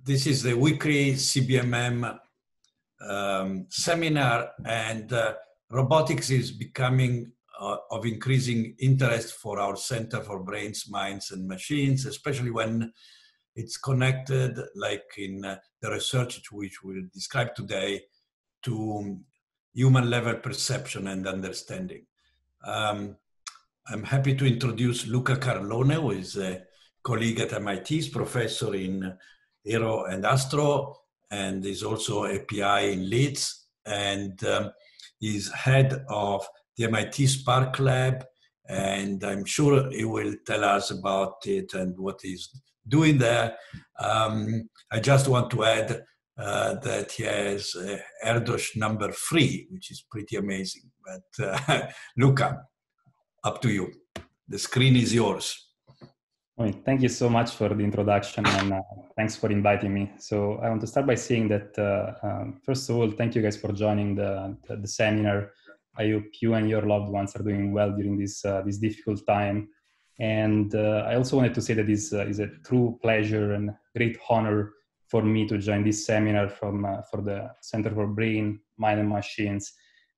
This is the weekly CBMM seminar, and robotics is becoming of increasing interest for our Center for Brains, Minds and Machines, especially when it's connected, like in the research which we'll describe today, to human level perception and understanding. I'm happy to introduce Luca Carlone, who is a colleague at MIT, he's professor in Aero and Astro, and is also a PI in Leeds, and he's head of the MIT Spark Lab, and I'm sure he will tell us about it and what he's doing there. I just want to add that he has Erdos number 3, which is pretty amazing. But Luca, up to you. The screen is yours. Thank you so much for the introduction, and thanks for inviting me. So I want to start by saying that, first of all, thank you guys for joining the seminar. I hope you and your loved ones are doing well during this difficult time. And I also wanted to say that this is a true pleasure and great honor for me to join this seminar for the Center for Brain, Mind and Machines.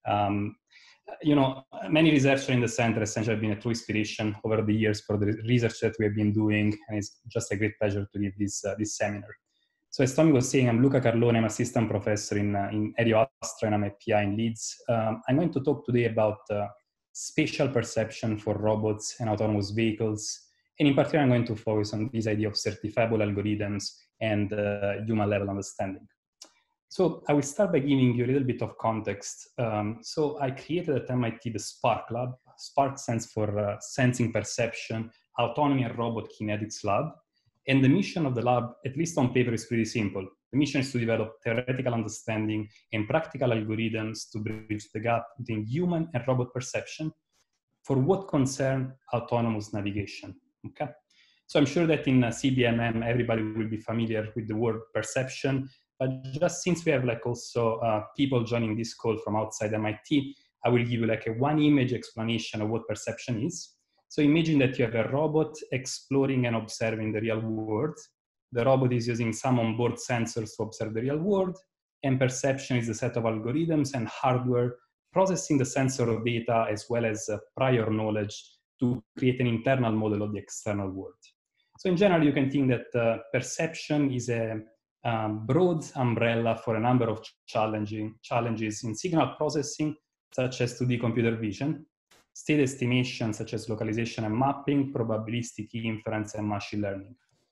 You know, many researchers in the center essentially have been a true inspiration over the years for the research that we have been doing, and it's just a great pleasure to give this seminar. So as Tommy was saying, I'm Luca Carlone, I'm assistant professor in Aero Astro, and I'm a PI in Leeds. I'm going to talk today about spatial perception for robots and autonomous vehicles, and in particular I'm going to focus on this idea of certifiable algorithms and human level understanding. So I will start by giving you a little bit of context. So I created at MIT the Spark Lab. Spark stands for Sensing Perception, Autonomy and Robot Kinetics Lab. And the mission of the lab, at least on paper, is pretty simple. The mission is to develop theoretical understanding and practical algorithms to bridge the gap between human and robot perception for what concerns autonomous navigation. Okay? So I'm sure that in CBMM, everybody will be familiar with the word perception. But just since we have like also people joining this call from outside MIT, I will give you like a one image explanation of what perception is. So imagine that you have a robot exploring and observing the real world. The robot is using some onboard sensors to observe the real world, and perception is a set of algorithms and hardware processing the sensor data as well as prior knowledge to create an internal model of the external world. So in general, you can think that perception is a broad umbrella for a number of challenges in signal processing, such as 2D computer vision, state estimation, such as localization and mapping, probabilistic inference, and machine learning.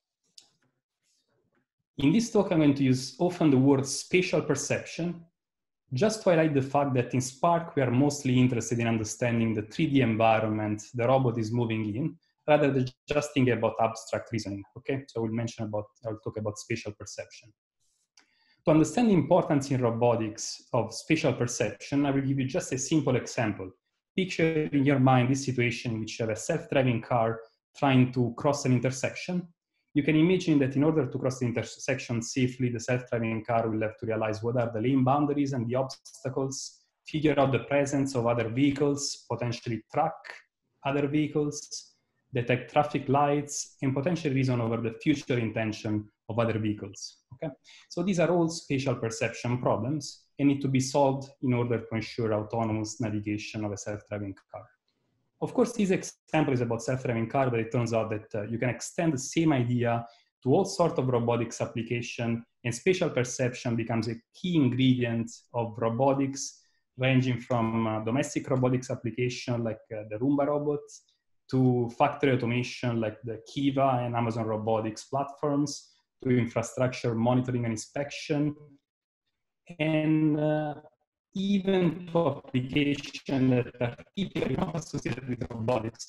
In this talk, I'm going to use often the word spatial perception, just to highlight the fact that in Spark, we are mostly interested in understanding the 3D environment the robot is moving in, rather than just thinking about abstract reasoning, okay? So I'll talk about spatial perception. To understand the importance in robotics of spatial perception, I will give you just a simple example. Picture in your mind this situation in which you have a self-driving car trying to cross an intersection. You can imagine that in order to cross the intersection safely, the self-driving car will have to realize what are the lane boundaries and the obstacles, figure out the presence of other vehicles, potentially track other vehicles, detect traffic lights, and potentially reason over the future intention of other vehicles. Okay? So these are all spatial perception problems and need to be solved in order to ensure autonomous navigation of a self-driving car. Of course, this example is about self-driving car, but it turns out that you can extend the same idea to all sorts of robotics application, and spatial perception becomes a key ingredient of robotics, ranging from domestic robotics application like the Roomba robot, to factory automation like the Kiva and Amazon Robotics platforms, to infrastructure monitoring and inspection, and even to applications that are typically not associated with robotics,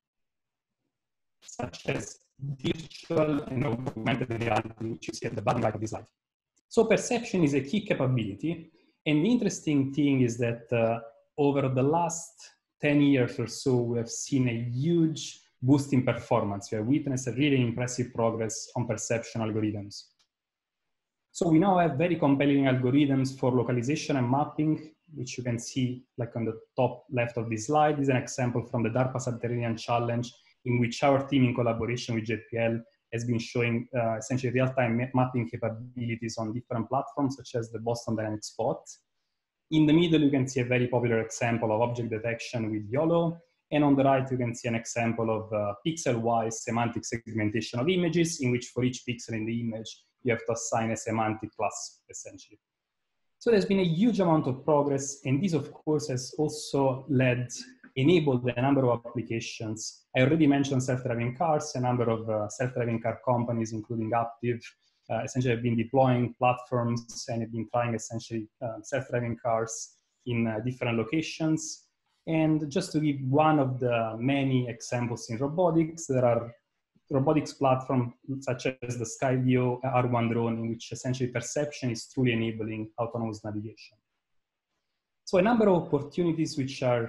such as virtual and augmented reality, which you see at the bottom right of this slide. So perception is a key capability, and the interesting thing is that over the last 10 years or so, we have seen a huge boost in performance. We have witnessed a really impressive progress on perception algorithms. So we now have very compelling algorithms for localization and mapping, which you can see like on the top left of this slide. This is an example from the DARPA Subterranean Challenge, in which our team in collaboration with JPL has been showing essentially real-time mapping capabilities on different platforms, such as the Boston Dynamics Spot. In the middle, you can see a very popular example of object detection with YOLO. And on the right, you can see an example of pixel-wise semantic segmentation of images, in which for each pixel in the image, you have to assign a semantic class, essentially. So there's been a huge amount of progress, and this, of course, has also enabled a number of applications. I already mentioned self-driving cars. A number of self-driving car companies, including Aptiv, essentially have been deploying platforms and have been trying essentially self-driving cars in different locations. And just to give one of the many examples in robotics, there are robotics platforms such as the Skydio R1 drone, in which essentially perception is truly enabling autonomous navigation. So a number of opportunities which are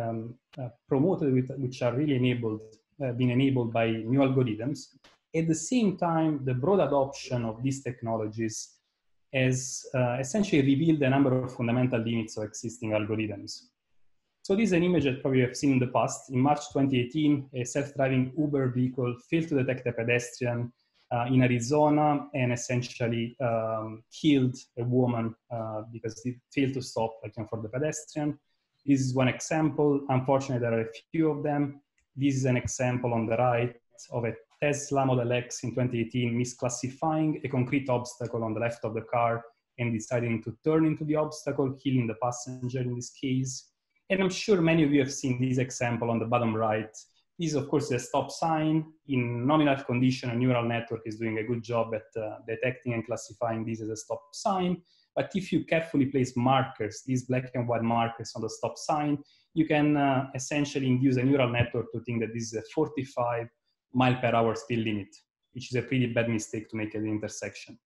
promoted, which are really being enabled by new algorithms. At the same time, the broad adoption of these technologies has essentially revealed a number of fundamental limits of existing algorithms. So this is an image that probably you have seen in the past. In March 2018, a self-driving Uber vehicle failed to detect a pedestrian in Arizona and essentially killed a woman because it failed to stop for the pedestrian. This is one example. Unfortunately, there are a few of them. This is an example on the right of a Tesla Model X in 2018 misclassifying a concrete obstacle on the left of the car and deciding to turn into the obstacle, killing the passenger in this case. And I'm sure many of you have seen this example on the bottom right. This is, of course, a stop sign. In nominal condition, a neural network is doing a good job at detecting and classifying this as a stop sign. But if you carefully place markers, these black and white markers on the stop sign, you can essentially induce a neural network to think that this is a 45 mile per hour speed limit, which is a pretty bad mistake to make at the intersection.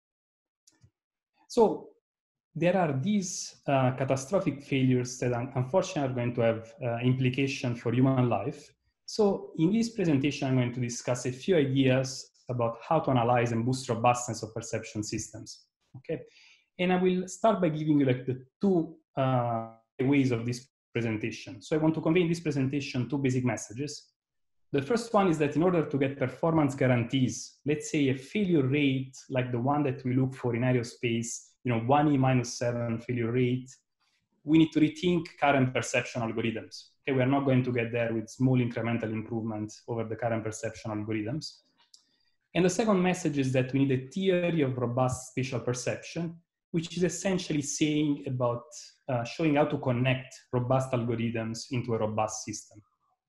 So there are these catastrophic failures that unfortunately are going to have implications for human life. So in this presentation, I'm going to discuss a few ideas about how to analyze and boost robustness of perception systems. Okay, and I will start by giving you the two ways of this presentation. So I want to convey in this presentation two basic messages. The first one is that in order to get performance guarantees, let's say a failure rate like the one that we look for in aerospace, 1E-7 failure rate, we need to rethink current perception algorithms. Okay, we are not going to get there with small incremental improvements over the current perception algorithms. And the second message is that we need a theory of robust spatial perception, which is essentially saying about showing how to connect robust algorithms into a robust system.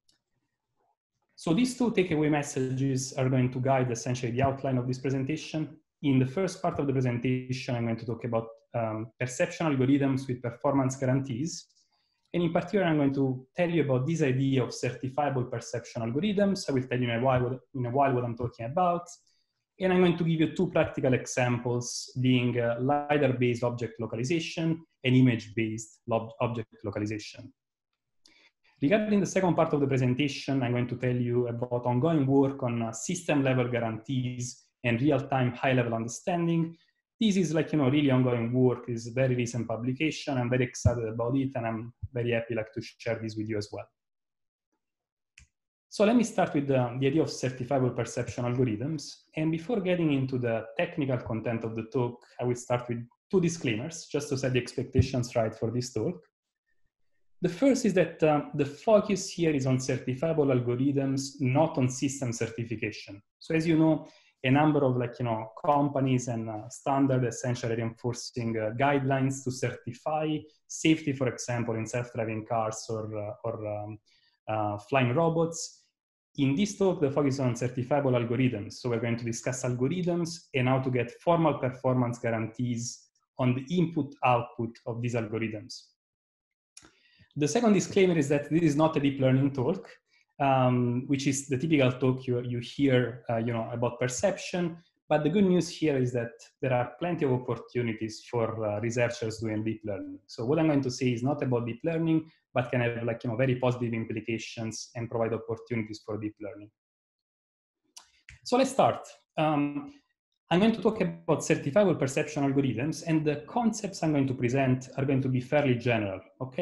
So these two takeaway messages are going to guide essentially the outline of this presentation. In the first part of the presentation, I'm going to talk about perception algorithms with performance guarantees. And in particular, I'm going to tell you about this idea of certifiable perception algorithms. I will tell you in a while what I'm talking about. And I'm going to give you two practical examples, being LiDAR-based object localization and image-based object localization. Regarding the second part of the presentation, I'm going to tell you about ongoing work on system-level guarantees and real-time high-level understanding. This is really ongoing work. It's a very recent publication. I'm very excited about it, and I'm very happy to share this with you as well. So let me start with the idea of certifiable perception algorithms. And before getting into the technical content of the talk, I will start with two disclaimers, just to set the expectations right for this talk. The first is that the focus here is on certifiable algorithms, not on system certification. So as you know, a number of companies and standards essentially reinforcing guidelines to certify safety, for example, in self-driving cars or flying robots. In this talk, the focus is on certifiable algorithms. So we're going to discuss algorithms and how to get formal performance guarantees on the input-output of these algorithms. The second disclaimer is that this is not a deep learning talk, which is the typical talk you hear about perception. But the good news here is that there are plenty of opportunities for researchers doing deep learning. So what I'm going to say is not about deep learning, but can have very positive implications and provide opportunities for deep learning. So let's start. I'm going to talk about certifiable perception algorithms, and the concepts I'm going to present are going to be fairly general, okay?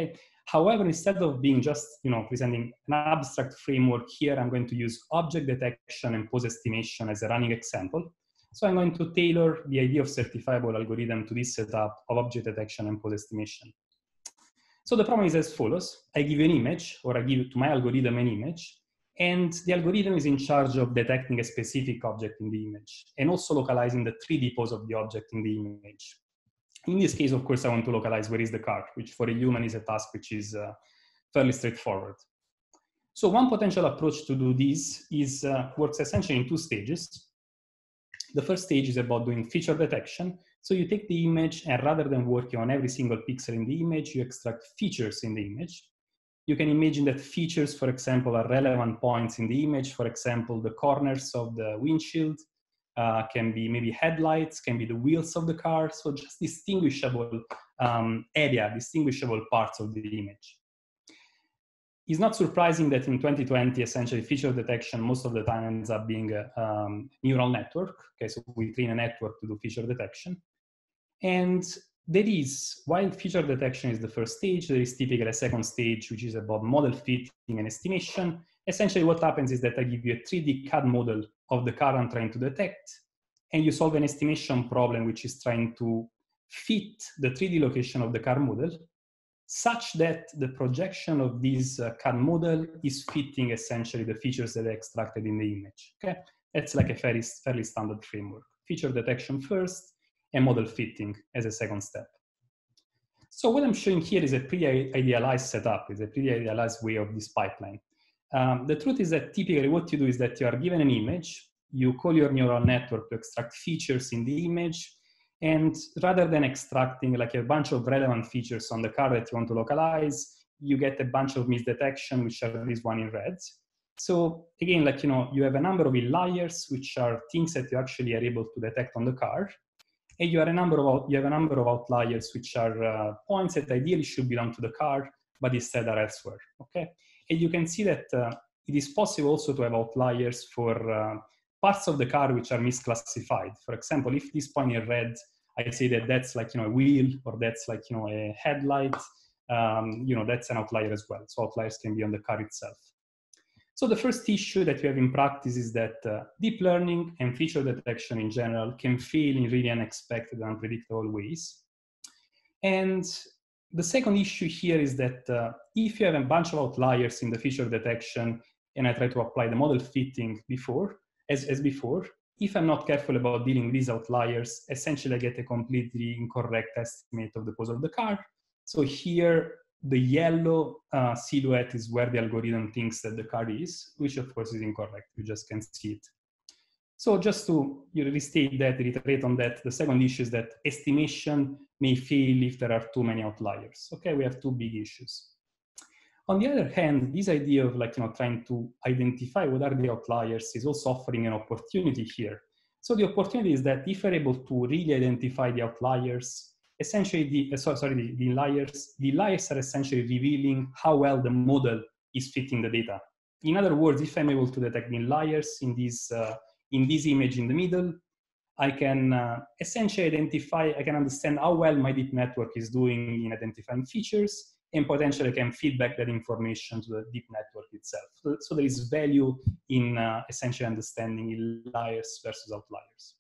However, instead of being just, presenting an abstract framework here, I'm going to use object detection and pose estimation as a running example. So I'm going to tailor the idea of certifiable algorithm to this setup of object detection and pose estimation. So the problem is as follows. I give you an image, or I give to my algorithm an image, and the algorithm is in charge of detecting a specific object in the image, and also localizing the 3D pose of the object in the image. In this case, of course, I want to localize where is the car, which for a human is a task which is fairly straightforward. So one potential approach to do this is works essentially in two stages. The first stage is about doing feature detection. So you take the image, and rather than working on every single pixel in the image, you extract features in the image. You can imagine that features, for example, are relevant points in the image. For example, the corners of the windshield, can be maybe headlights, can be the wheels of the car. So just distinguishable distinguishable parts of the image. It's not surprising that in 2020, essentially feature detection most of the time ends up being a neural network. Okay, so we train a network to do feature detection. And there is, while feature detection is the first stage, there is typically a second stage, which is about model fitting and estimation. Essentially what happens is that I give you a 3D CAD model of the car I'm trying to detect, and you solve an estimation problem, which is trying to fit the 3D location of the car model such that the projection of this CAD model is fitting essentially the features that are extracted in the image. Okay, that's like a fairly standard framework. Feature detection first, and model fitting as a second step. So what I'm showing here is a pretty idealized setup, is a pretty idealized way of this pipeline. The truth is that typically what you do is that you are given an image, you call your neural network to extract features in the image, and rather than extracting like a bunch of relevant features on the car that you want to localize, you get a bunch of misdetection, which are this one in red. So again, like, you have a number of outliers, which are things that you actually are able to detect on the car. And you have a number of outliers, which are points that ideally should belong to the car, but instead are elsewhere, okay? And you can see that it is possible also to have outliers for parts of the car which are misclassified. For example, if this point in red, I say that that's like, a wheel, or that's like, a headlight, that's an outlier as well. So outliers can be on the car itself. So the first issue that we have in practice is that deep learning and feature detection in general can fail in really unexpected and unpredictable ways. And the second issue here is that if you have a bunch of outliers in the feature detection, and I try to apply the model fitting as before, if I'm not careful about dealing with these outliers, essentially I get a completely incorrect estimate of the pose of the car. So here, the yellow silhouette is where the algorithm thinks that the car is, which of course is incorrect. You just can't see it. So just to restate that, reiterate on that, the second issue is that estimation may fail if there are too many outliers. Okay, we have two big issues. On the other hand, this idea of trying to identify what are the outliers is also offering an opportunity here. So the opportunity is that if we're able to really identify the outliers, essentially the outliers are essentially revealing how well the model is fitting the data. In other words, if I'm able to detect the outliers in this image in the middle, I can essentially I can understand how well my deep network is doing in identifying features, and potentially can feedback that information to the deep network itself. So there is value in essentially understanding outliers versus outliers.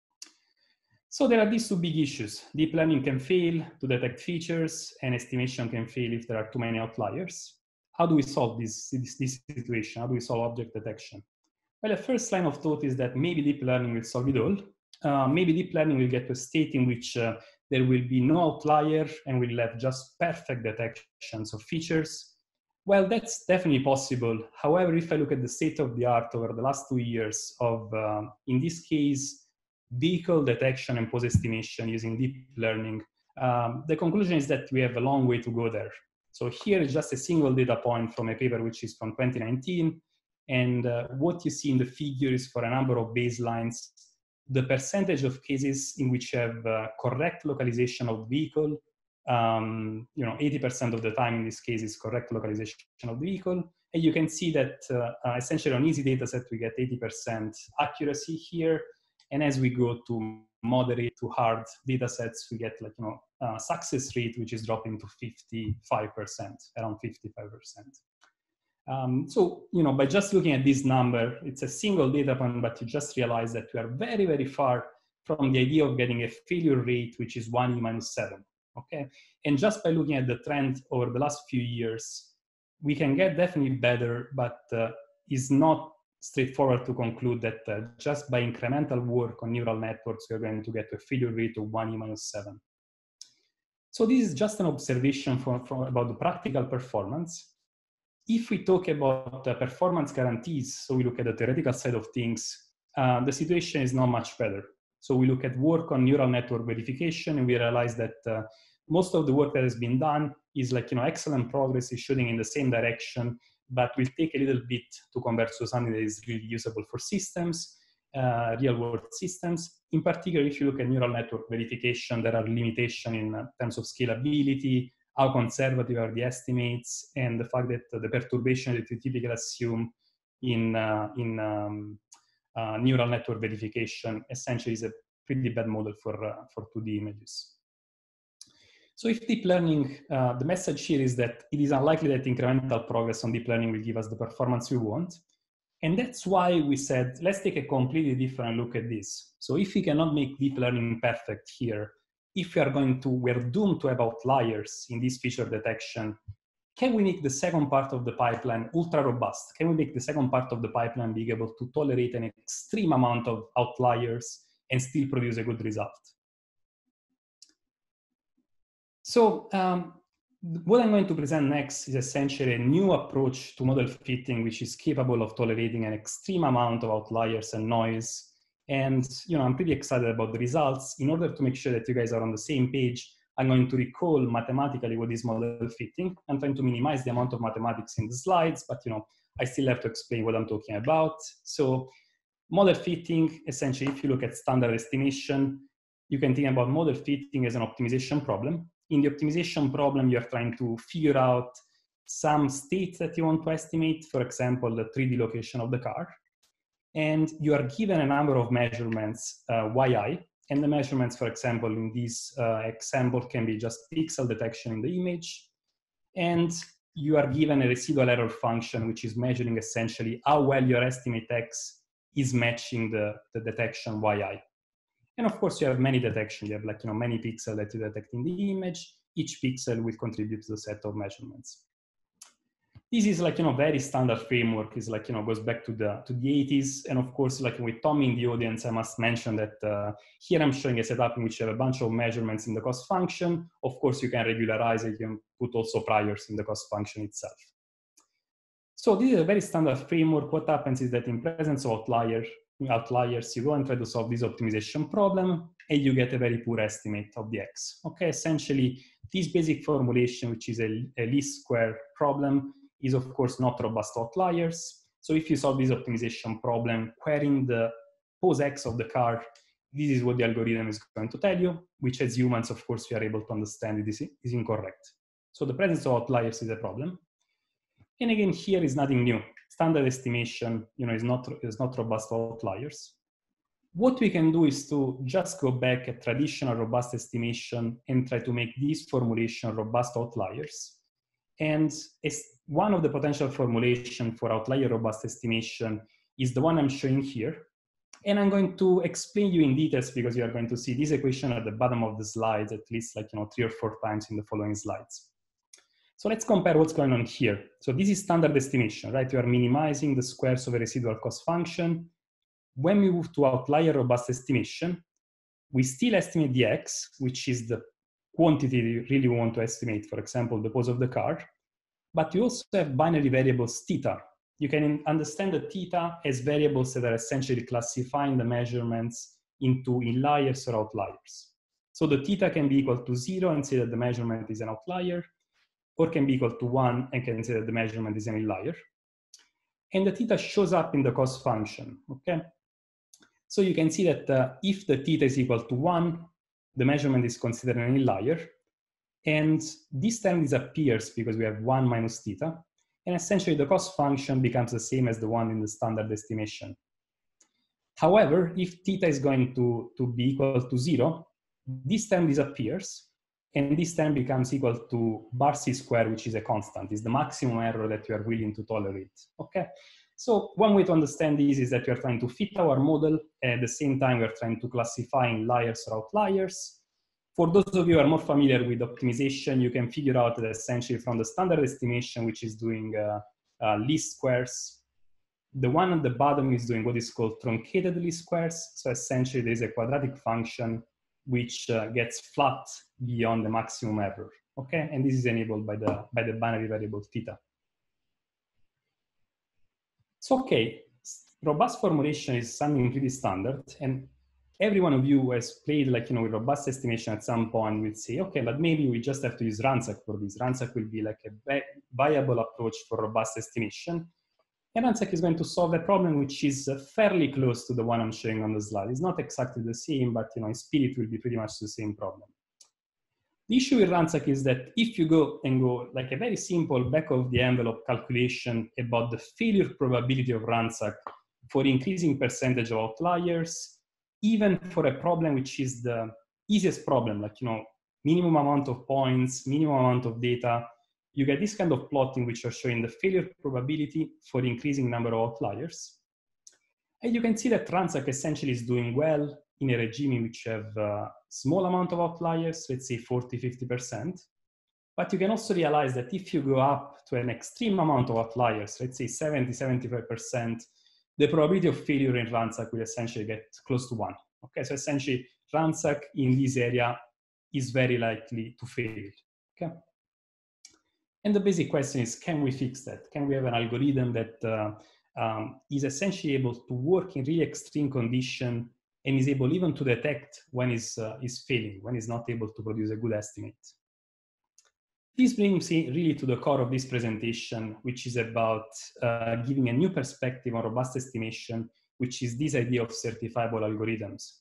So there are these two big issues. Deep learning can fail to detect features, and estimation can fail if there are too many outliers. How do we solve this situation? How do we solve object detection? Well, the first line of thought is that maybe deep learning will solve it all. Maybe deep learning will get to a state in which there will be no outlier, and we'll have just perfect detections of features. Well, that's definitely possible. However, if I look at the state of the art over the last 2 years of, in this case, vehicle detection and pose estimation using deep learning, the conclusion is that we have a long way to go there. So here is just a single data point from a paper which is from 2019. And what you see in the figure is for a number of baselines, the percentage of cases in which you have correct localization of the vehicle. 80% of the time in this case is correct localization of the vehicle. And you can see that essentially on easy data set, we get 80% accuracy here. And as we go to moderate to hard data sets, we get like, success rate, which is dropping to 55%, around 55%. So, by just looking at this number, it's a single data point, but you just realize that we are very, very far from the idea of getting a failure rate, which is 1e minus 7, okay? And just by looking at the trend over the last few years, we can get definitely better, but it's not straightforward to conclude that just by incremental work on neural networks, we're going to get a failure rate of 1e minus 7. So this is just an observation about the practical performance. If we talk about performance guarantees, so we look at the theoretical side of things, the situation is not much better. So we look at work on neural network verification, and we realize that most of the work that has been done is like, excellent progress, is shooting in the same direction, but will take a little bit to convert to something that is really usable for systems, real world systems. In particular, if you look at neural network verification, there are limitations in terms of scalability, how conservative are the estimates, and the fact that the perturbation that you typically assume in neural network verification essentially is a pretty bad model for 2D images. So if deep learning, the message here is that it is unlikely that incremental progress on deep learning will give us the performance we want. And that's why we said, let's take a completely different look at this. So if we cannot make deep learning perfect here, if we're doomed to have outliers in this feature detection, can we make the second part of the pipeline ultra robust? Can we make the second part of the pipeline be able to tolerate an extreme amount of outliers and still produce a good result? So what I'm going to present next is essentially a new approach to model fitting, which is capable of tolerating an extreme amount of outliers and noise. And I'm pretty excited about the results. In order to make sure that you guys are on the same page, I'm going to recall mathematically what is model fitting. I'm trying to minimize the amount of mathematics in the slides, but I still have to explain what I'm talking about. So model fitting, essentially, if you look at standard estimation, you can think about model fitting as an optimization problem. In the optimization problem, you're trying to figure out some states that you want to estimate, for example, the 3D location of the car. And you are given a number of measurements, yi, and the measurements, for example, in this example can be just pixel detection in the image. And you are given a residual error function, which is measuring essentially how well your estimate X is matching the detection yi. And of course, you have many detections. You have many pixels that you detect in the image. Each pixel will contribute to the set of measurements. This is very standard framework. Is goes back to the 80s. And of course, with Tommy in the audience, I must mention that here I'm showing a setup in which you have a bunch of measurements in the cost function. Of course, you can regularize it. You can put also priors in the cost function itself. So this is a very standard framework. What happens is that in presence of outliers, you go and try to solve this optimization problem, and you get a very poor estimate of the X. Okay, essentially, this basic formulation, which is a least square problem, is of course not robust to outliers. So if you solve this optimization problem, querying the pose X of the car, this is what the algorithm is going to tell you, which as humans, of course, we are able to understand it is incorrect. So the presence of outliers is a problem. And again, here is nothing new. Standard estimation, is not robust to outliers. What we can do is to just go back at traditional robust estimation and try to make this formulation robust to outliers. And one of the potential formulation for outlier robust estimation is the one I'm showing here. And I'm going to explain you in details because you are going to see this equation at the bottom of the slides at least 3 or 4 times in the following slides. So let's compare what's going on here. So this is standard estimation, right? You are minimizing the squares of a residual cost function. When we move to outlier robust estimation, we still estimate the X, which is the quantity you really want to estimate, for example, the pose of the car. But you also have binary variables theta. You can understand the theta as variables that are essentially classifying the measurements into inliers or outliers. So the theta can be equal to 0 and say that the measurement is an outlier, or can be equal to 1 and can say that the measurement is an inlier. And the theta shows up in the cost function, okay? So you can see that if the theta is equal to 1, the measurement is considered an inlier. And this term disappears because we have 1 minus theta. And essentially the cost function becomes the same as the one in the standard estimation. However, if theta is going to be equal to 0, this term disappears, and this term becomes equal to bar c squared, which is a constant. It's the maximum error that you are willing to tolerate, okay? So one way to understand this is that we are trying to fit our model, at the same time we are trying to classify inliers or outliers. For those of you who are more familiar with optimization, you can figure out that essentially from the standard estimation, which is doing least squares, the one at the bottom is doing what is called truncated least squares. So essentially there is a quadratic function which gets flat beyond the maximum error, okay? And this is enabled by the binary variable theta. So, okay, robust formulation is something pretty standard, and every one of you who has played with robust estimation at some point will say, okay, but maybe we just have to use RANSAC for this. RANSAC will be like a viable approach for robust estimation. And RANSAC is going to solve a problem which is fairly close to the one I'm showing on the slide. It's not exactly the same, but in spirit will be pretty much the same problem. The issue with RANSAC is that if you go like a very simple back of the envelope calculation about the failure probability of RANSAC for increasing percentage of outliers, even for a problem which is the easiest problem, minimum amount of points, minimum amount of data, you get this kind of plotting which are showing the failure probability for increasing number of outliers. And you can see that RANSAC essentially is doing well in a regime in which you have a small amount of outliers, let's say 40–50%. But you can also realize that if you go up to an extreme amount of outliers, let's say 70–75%, the probability of failure in RANSAC will essentially get close to 1. Okay, so essentially RANSAC in this area is very likely to fail. Okay. And the basic question is, can we fix that? Can we have an algorithm that is essentially able to work in really extreme condition and is able even to detect when is failing, when is not able to produce a good estimate? This brings me really to the core of this presentation, which is about giving a new perspective on robust estimation, which is this idea of certifiable algorithms.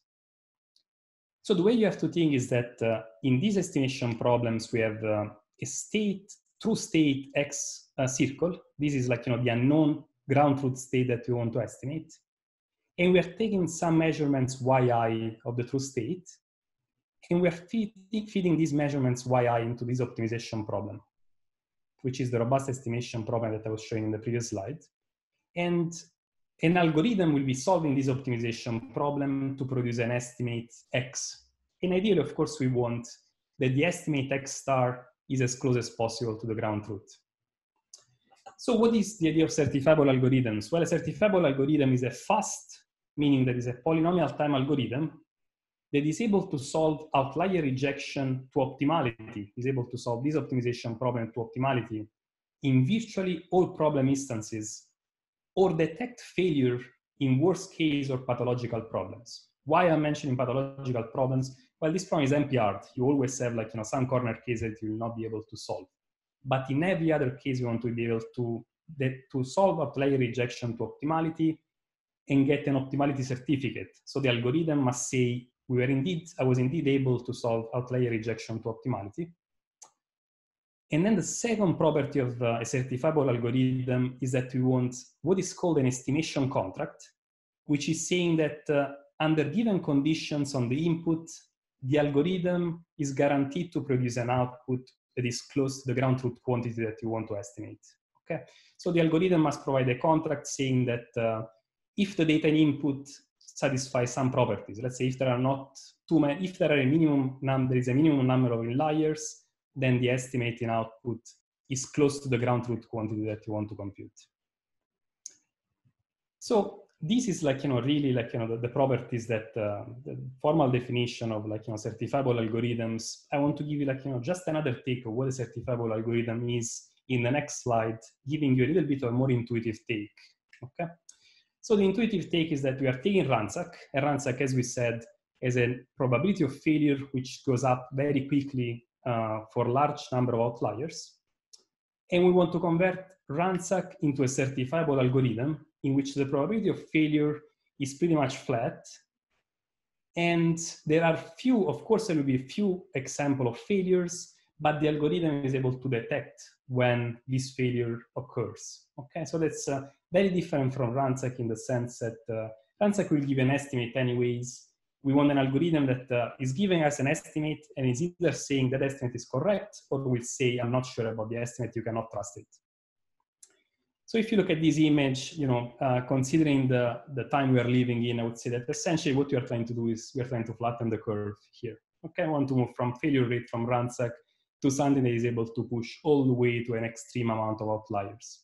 So the way you have to think is that in these estimation problems, we have a true state X circle. This is the unknown ground truth state that we want to estimate. And we are taking some measurements yi of the true state. And we are feeding these measurements yi into this optimization problem, which is the robust estimation problem that I was showing in the previous slide. And an algorithm will be solving this optimization problem to produce an estimate X. And ideally, of course, we want that the estimate X star is as close as possible to the ground truth. So what is the idea of certifiable algorithms? Well, a certifiable algorithm is a fast, meaning that is a polynomial time algorithm that is able to solve outlier rejection to optimality, is able to solve this optimization problem to optimality in virtually all problem instances, or detect failure in worst case or pathological problems. Why I'm mentioning pathological problems? Well, this problem is NP-hard. You always have some corner case that you will not be able to solve. But in every other case, you want to be able to solve outlier rejection to optimality and get an optimality certificate. So the algorithm must say, I was indeed able to solve outlier rejection to optimality. And then the second property of a certifiable algorithm is that we want what is called an estimation contract, which is saying that under given conditions on the input, the algorithm is guaranteed to produce an output that is close to the ground truth quantity that you want to estimate. Okay, so the algorithm must provide a contract saying that if the data input satisfies some properties, let's say if there are not too many, if there are there is a minimum number of inliers, then the estimating output is close to the ground truth quantity that you want to compute. So this is really the properties that the formal definition of certifiable algorithms. I want to give you just another take of what a certifiable algorithm is in the next slide, giving you a little bit of a more intuitive take. Okay. So the intuitive take is that we are taking RANSAC, and RANSAC, as we said, has a probability of failure which goes up very quickly for a large number of outliers. And we want to convert RANSAC into a certifiable algorithm in which the probability of failure is pretty much flat. And there are of course, there will be a few examples of failures, but the algorithm is able to detect when this failure occurs. Okay, so that's very different from RANSAC in the sense that Ransack will give an estimate anyways. We want an algorithm that is giving us an estimate and is either saying that estimate is correct or will say, I'm not sure about the estimate, you cannot trust it. So if you look at this image, considering the time we are living in, I would say that essentially what we are trying to do is we are trying to flatten the curve here. Okay, I want to move from failure rate from Ransack to something that is able to push all the way to an extreme amount of outliers.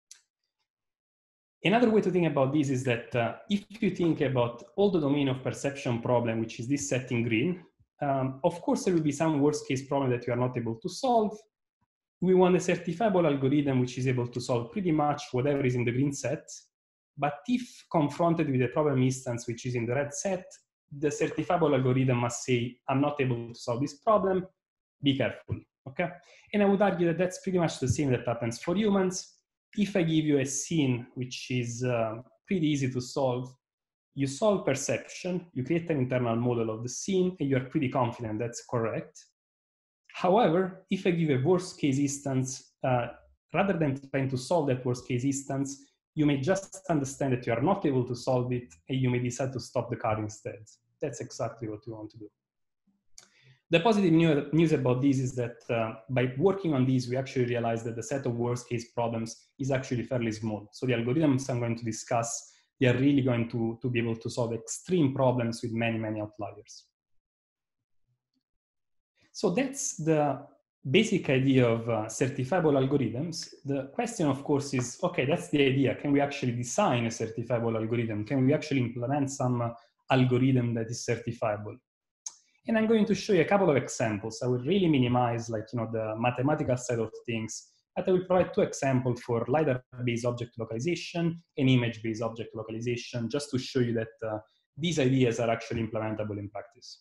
Another way to think about this is that if you think about all the domain of perception problem, which is this set in green, of course there will be some worst case problem that you are not able to solve. We want a certifiable algorithm which is able to solve pretty much whatever is in the green set. But if confronted with a problem instance which is in the red set, the certifiable algorithm must say, I'm not able to solve this problem, be careful, okay? And I would argue that that's pretty much the same that happens for humans. If I give you a scene which is pretty easy to solve, you solve perception, you create an internal model of the scene, and you're pretty confident that's correct. However, if I give a worst case instance, rather than trying to solve that worst case instance, you may just understand that you are not able to solve it, and you may decide to stop the car instead. That's exactly what we want to do. The positive news about this is that by working on these, we actually realized that the set of worst case problems is actually fairly small. So the algorithms I'm going to discuss, they are really going to be able to solve extreme problems with many, many outliers. So that's the basic idea of certifiable algorithms. The question, of course, is, okay, that's the idea. Can we actually design a certifiable algorithm? Can we actually implement some algorithm that is certifiable? And I'm going to show you a couple of examples. I will really minimize the mathematical side of things, but I will provide two examples for LiDAR-based object localization and image-based object localization, just to show you that these ideas are actually implementable in practice.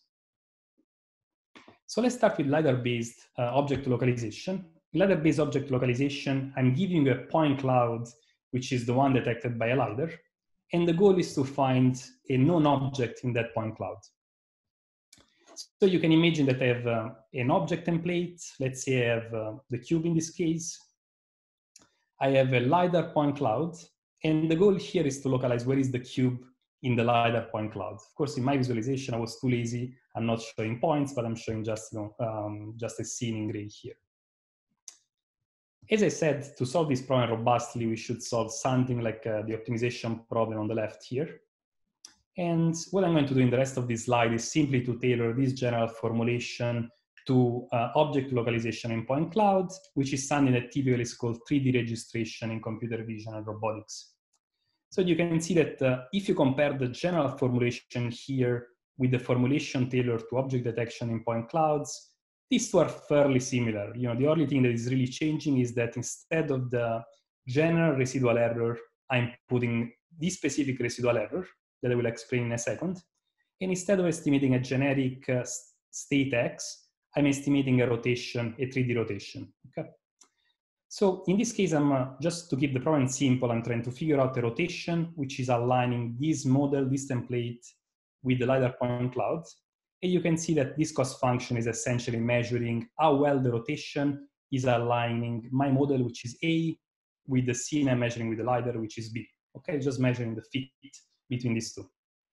So let's start with LiDAR-based object localization. LiDAR-based object localization, I'm giving you a point cloud, which is the one detected by a LiDAR. And the goal is to find a known object in that point cloud. So you can imagine that I have an object template. Let's say I have the cube in this case. I have a LiDAR point cloud. And the goal here is to localize where is the cube in the LiDAR point cloud. Of course, in my visualization, I was too lazy. I'm not showing points, but I'm showing just, just a scene in gray here. As I said, to solve this problem robustly, we should solve something like the optimization problem on the left here. And what I'm going to do in the rest of this slide is simply to tailor this general formulation to object localization in point cloud, which is something that typically is called 3D registration in computer vision and robotics. So you can see that if you compare the general formulation here with the formulation tailored to object detection in point clouds, these two are fairly similar. The only thing that is really changing is that instead of the general residual error, I'm putting this specific residual error that I will explain in a second. And instead of estimating a generic state X, I'm estimating a rotation, a 3D rotation, okay? So in this case, just to keep the problem simple, I'm trying to figure out a rotation, which is aligning this model, this template, with the LiDAR point cloud. And you can see that this cost function is essentially measuring how well the rotation is aligning my model, which is A, with the scene I'm measuring with the LiDAR, which is B. Okay, just measuring the fit between these two.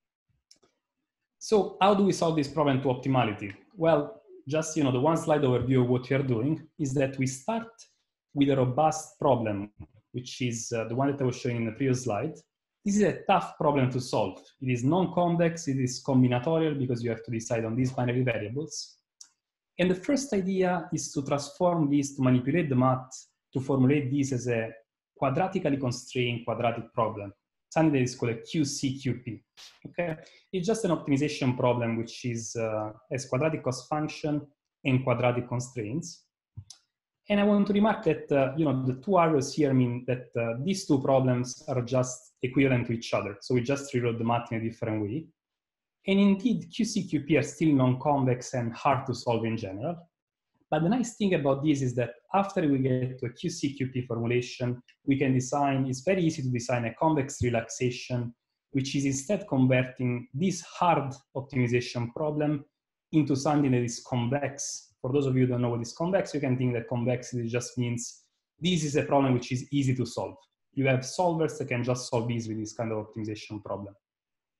So how do we solve this problem to optimality? Well, just the one slide overview of what we are doing is that we start with a robust problem, which is the one that I was showing in the previous slide. This is a tough problem to solve. It is non-convex, it is combinatorial because you have to decide on these binary variables. And the first idea is to transform this, to manipulate the math, to formulate this as a quadratically constrained quadratic problem, something that is called a QCQP, okay? It's just an optimization problem which is has quadratic cost function and quadratic constraints. And I want to remark that, the two arrows here mean that these two problems are just equivalent to each other. So we just rewrote the math in a different way. And indeed, QCQP are still non-convex and hard to solve in general. But the nice thing about this is that after we get to a QCQP formulation, we can design, it's very easy to design a convex relaxation, which is instead converting this hard optimization problem into something that is convex. For those of you who don't know what is convex, you can think that convexity just means this is a problem which is easy to solve. You have solvers that can just solve this with this kind of optimization problem.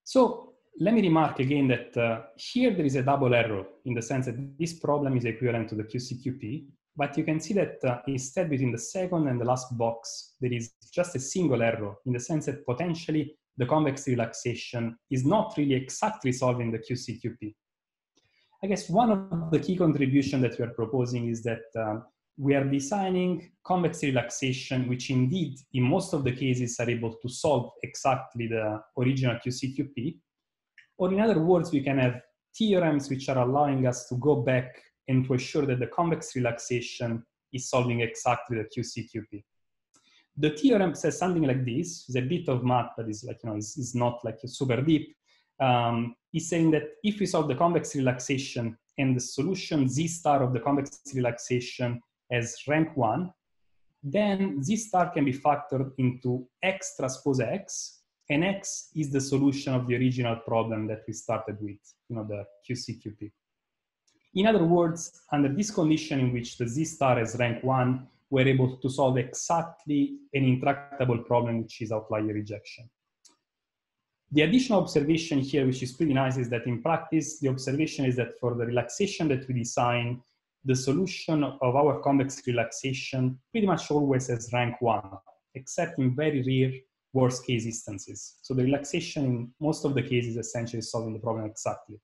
So let me remark again that here there is a double error in the sense that this problem is equivalent to the QCQP, but you can see that instead between the second and the last box, there is just a single error in the sense that potentially the convex relaxation is not really exactly solving the QCQP. I guess one of the key contributions that we are proposing is that we are designing convex relaxation, which indeed, in most of the cases, are able to solve exactly the original QCQP. Or in other words, we can have theorems which are allowing us to go back and to assure that the convex relaxation is solving exactly the QCQP. The theorem says something like this. It's a bit of math, but it's like, it's not like super deep. It's saying that if we solve the convex relaxation and the solution Z star of the convex relaxation as rank 1, then Z star can be factored into X transpose X, and X is the solution of the original problem that we started with, the QCQP. In other words, under this condition in which the Z star is rank 1, we're able to solve exactly an intractable problem, which is outlier rejection. The additional observation here, which is pretty nice, is that in practice, the observation is that for the relaxation that we design, the solution of our convex relaxation pretty much always has rank 1, except in very rare worst case instances. So the relaxation in most of the cases essentially is solving the problem exactly.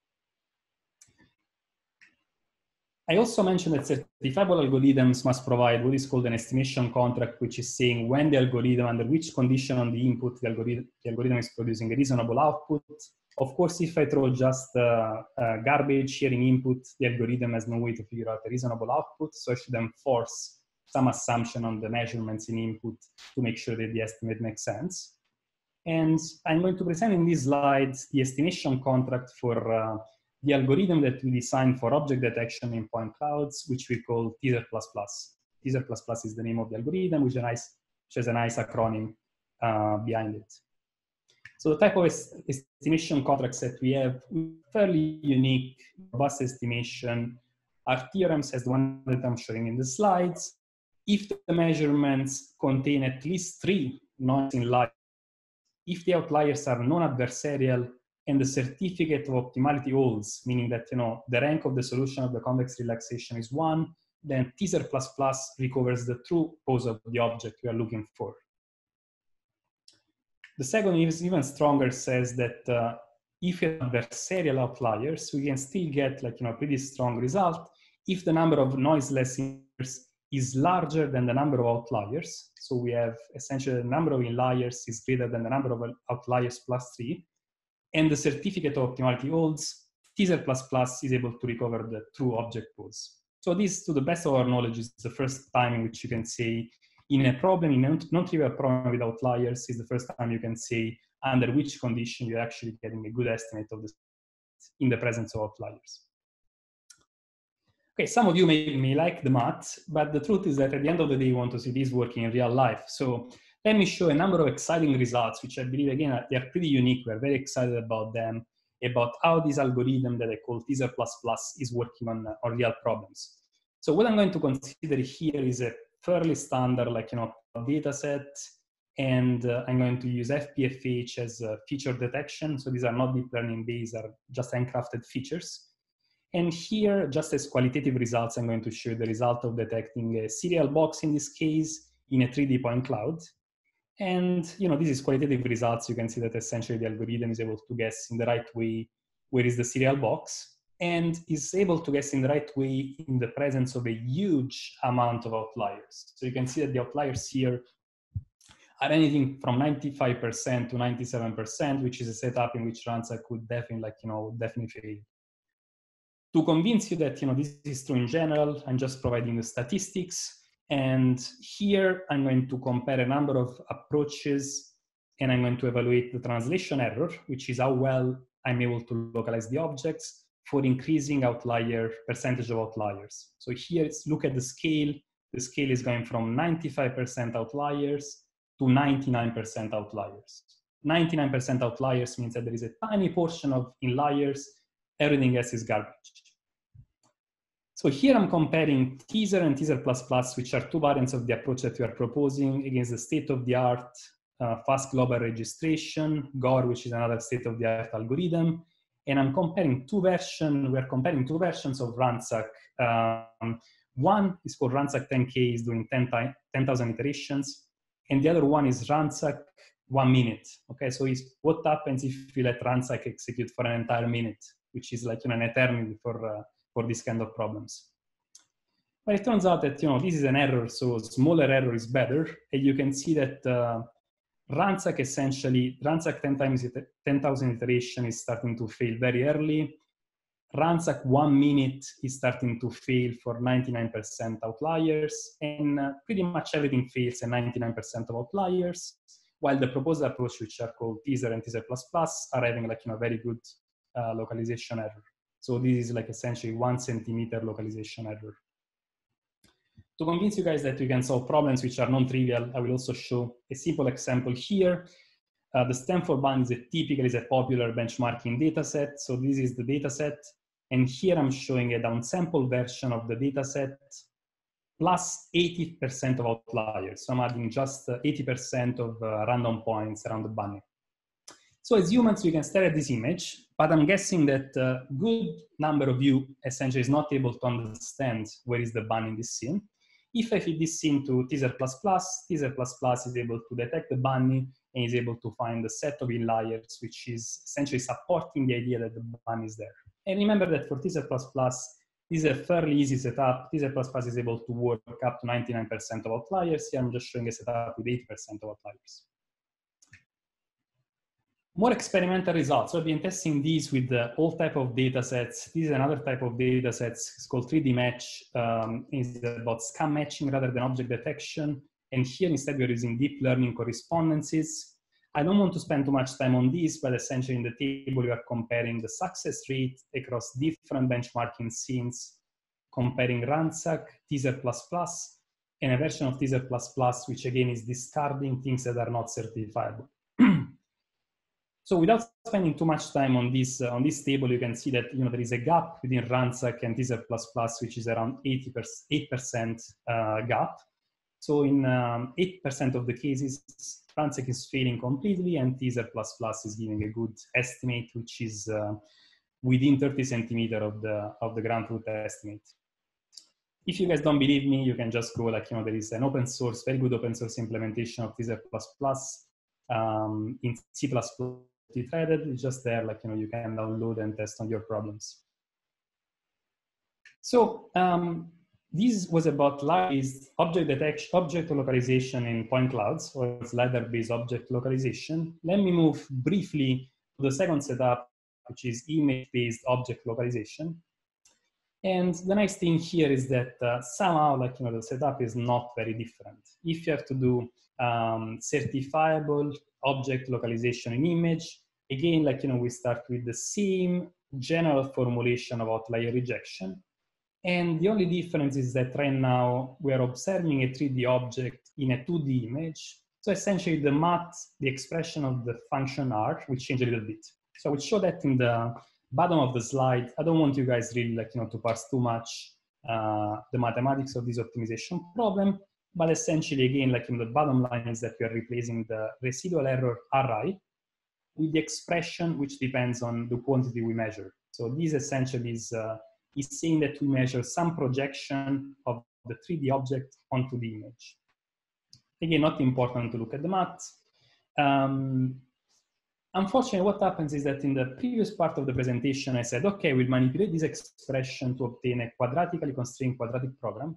I also mentioned that certifiable algorithms must provide what is called an estimation contract, which is saying when the algorithm, under which condition on the input the algorithm is producing a reasonable output. Of course, if I throw just garbage here in input, the algorithm has no way to figure out a reasonable output, so I should enforce some assumption on the measurements in input to make sure that the estimate makes sense. And I'm going to present in these slides the estimation contract for the algorithm that we designed for object detection in point clouds, which we call Teaser++. Teaser++ is the name of the algorithm, which has a nice acronym behind it. So the type of estimation contracts that we have, fairly unique, robust estimation, are theorems as the one that I'm showing in the slides. If the measurements contain at least 3 noise inliers, if the outliers are non-adversarial, and the certificate of optimality holds, meaning that the rank of the solution of the convex relaxation is 1, then Teaser++ recovers the true pose of the object we are looking for. The second is even stronger, says that if you have adversarial outliers, we can still get a pretty strong result if the number of noiseless inliers is larger than the number of outliers. So we have essentially the number of inliers is greater than the number of outliers plus 3. And the certificate of optimality holds, Teaser++ is able to recover the true object pose. So this, to the best of our knowledge, is the first time in which you can say in a problem, in a non-trivial problem with outliers, is the first time you can say under which condition you're actually getting a good estimate of this in the presence of outliers. Okay, some of you may like the math, but the truth is that at the end of the day, you want to see this working in real life. So let me show a number of exciting results, which I believe, again, they are pretty unique. We're very excited about them, about how this algorithm that I call Teaser++ is working on real problems. So what I'm going to consider here is a fairly standard, data set, and I'm going to use FPFH as feature detection. So these are not deep learning based, are just handcrafted features. And here, just as qualitative results, I'm going to show the result of detecting a serial box in this case in a 3D point cloud. And this is qualitative results. You can see that essentially the algorithm is able to guess in the right way where is the serial box, and is able to guess in the right way in the presence of a huge amount of outliers. So you can see that the outliers here are anything from 95% to 97%, which is a setup in which Ransak could definitely, definitely fail. To convince you that this is true in general, I'm just providing the statistics. And here I'm going to compare a number of approaches, and I'm going to evaluate the translation error, which is how well I'm able to localize the objects for increasing percentage of outliers. So here, look at the scale. The scale is going from 95% outliers to 99% outliers. 99% outliers means that there is a tiny portion of inliers, everything else is garbage. So here I'm comparing Teaser and Teaser++, which are 2 variants of the approach that we are proposing, against the state-of-the-art fast global registration, GOR, which is another state-of-the-art algorithm. And I'm comparing we're comparing two versions of RANSAC. One is called RANSAC 10K, is doing 10,000 iterations. And the other one is RANSAC 1 minute. Okay, so what happens if you let RANSAC execute for an entire minute, which is like an eternity for this kind of problems. But it turns out that this is an error, so smaller error is better. And you can see that RANSAC essentially, RANSAC 10,000 iteration is starting to fail very early. RANSAC 1 minute is starting to fail for 99% outliers, and pretty much everything fails at 99% of outliers, while the proposed approach, which are called teaser and teaser++, are having like very good localization error. So this is like essentially 1 centimeter localization error. To convince you guys that you can solve problems which are non-trivial, I will also show a simple example here. The Stanford band is a popular benchmarking data set. So this is the data set. And here I'm showing a downsample version of the data set plus 80% of outliers. So I'm adding just 80% of random points around the bunny. So as humans, we can stare at this image, but I'm guessing that a good number of you essentially is not able to understand where is the bunny in this scene. If I feed this scene to teaser++, teaser++ is able to detect the bunny and is able to find the set of inliers, which is essentially supporting the idea that the bunny is there. And remember that for teaser++, this is a fairly easy setup. Teaser++ is able to work up to 99% of outliers. Here I'm just showing a setup with 80% of outliers. More experimental results. So I've been testing these with all type of data sets. This is another type of data sets. It's called 3D match. It's about scam matching rather than object detection. And here instead we're using deep learning correspondences. I don't want to spend too much time on this, but essentially in the table we are comparing the success rate across different benchmarking scenes, comparing RANSAC, teaser++, and a version of teaser++, which again is discarding things that are not certifiable. So without spending too much time on this table, you can see that there is a gap within RANSAC and teaser++, which is around 8% gap. So in 8% of the cases, RANSAC is failing completely, and teaser++ is giving a good estimate, which is within 30 centimeter of the ground truth estimate. If you guys don't believe me, you can just go there is an open source, very good open source implementation of teaser++ in C++. Threaded. It's just there, you can download and test on your problems. So this was about LiDAR-based object detection, object localization in point clouds, or LiDAR-based object localization. Let me move briefly to the second setup, which is image-based object localization. And the nice thing here is that somehow, the setup is not very different. If you have to do certifiable object localization in image, again, we start with the same general formulation of outlier rejection. And the only difference is that right now we are observing a 3D object in a 2D image. So essentially the math, the expression of the function R will change a little bit. So I will show that in the bottom of the slide. I don't want you guys really to parse too much the mathematics of this optimization problem. But essentially, again, the bottom line is that we are replacing the residual error Ri with the expression which depends on the quantity we measure. So this essentially is saying that we measure some projection of the 3D object onto the image. Again, not important to look at the math. Unfortunately, what happens is that in the previous part of the presentation, I said, okay, we'll manipulate this expression to obtain a quadratically constrained quadratic program.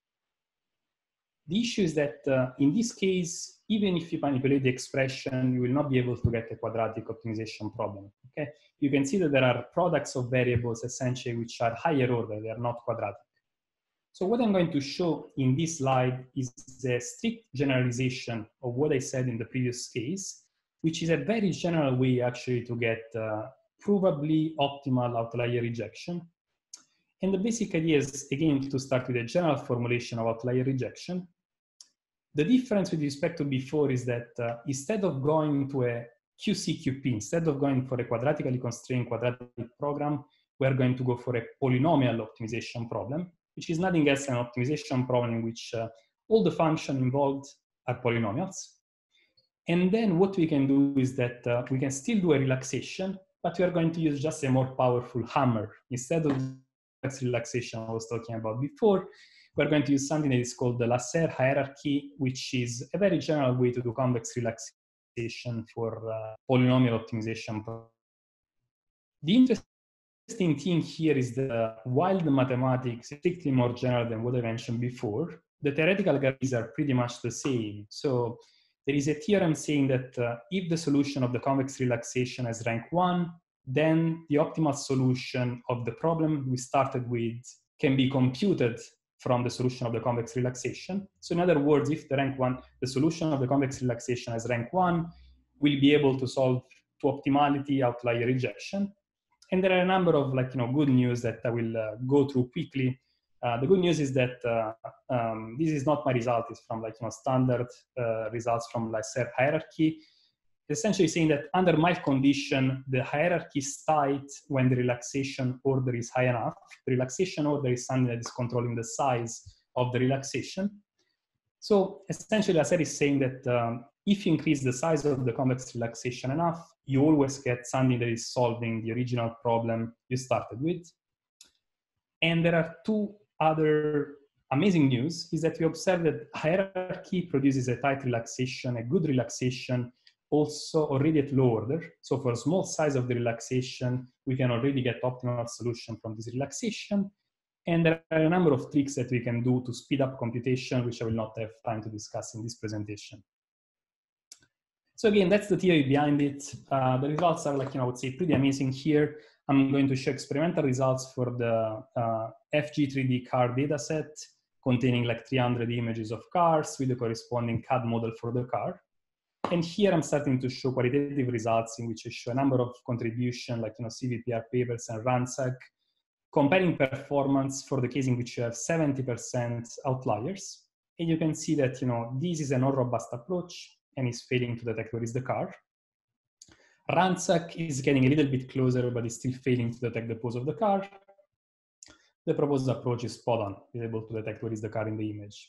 The issue is that in this case, even if you manipulate the expression, you will not be able to get a quadratic optimization problem. Okay, you can see that there are products of variables essentially which are higher order, they are not quadratic. So what I'm going to show in this slide is a strict generalization of what I said in the previous case, which is a very general way actually to get provably optimal outlier rejection. And the basic idea is, again, to start with a general formulation of outlier rejection. The difference with respect to before is that instead of going to a QCQP, instead of going for a quadratically constrained quadratic program, we're going to go for a polynomial optimization problem, which is nothing else than an optimization problem in which all the functions involved are polynomials. And then what we can do is that we can still do a relaxation, but we are going to use just a more powerful hammer. Instead of the relaxation I was talking about before, we're going to use something that is called the Lasserre hierarchy, which is a very general way to do convex relaxation for polynomial optimization. The interesting thing here is that while the mathematics is strictly more general than what I mentioned before, the theoretical guarantees are pretty much the same. So there is a theorem saying that if the solution of the convex relaxation has rank 1, then the optimal solution of the problem we started with can be computed from the solution of the convex relaxation. So in other words, if the solution of the convex relaxation has rank 1, we'll be able to solve to optimality outlier rejection. And there are a number of good news that I will go through quickly. The good news is that this is not my result. It's from standard results from Lasserre hierarchy. Essentially saying that under mild condition, the hierarchy is tight when the relaxation order is high enough. The relaxation order is something that is controlling the size of the relaxation. So essentially, Lasserre is saying that if you increase the size of the convex relaxation enough, you always get something that is solving the original problem you started with. And there are two other amazing news, is that we observe that hierarchy produces a tight relaxation, a good relaxation, also already at low order. So for a small size of the relaxation, we can already get optimal solution from this relaxation. And there are a number of tricks that we can do to speed up computation, which I will not have time to discuss in this presentation. So again, that's the theory behind it. The results are I would say pretty amazing here. I'm going to show experimental results for the FG3D car dataset containing 300 images of cars with the corresponding CAD model for the car. And here I'm starting to show qualitative results in which I show a number of contributions CVPR papers and Ransack, comparing performance for the case in which you have 70% outliers. And you can see that this is a non-robust approach and is failing to detect where is the car. Ransack is getting a little bit closer, but is still failing to detect the pose of the car. The proposed approach is spot on, is able to detect where is the car in the image.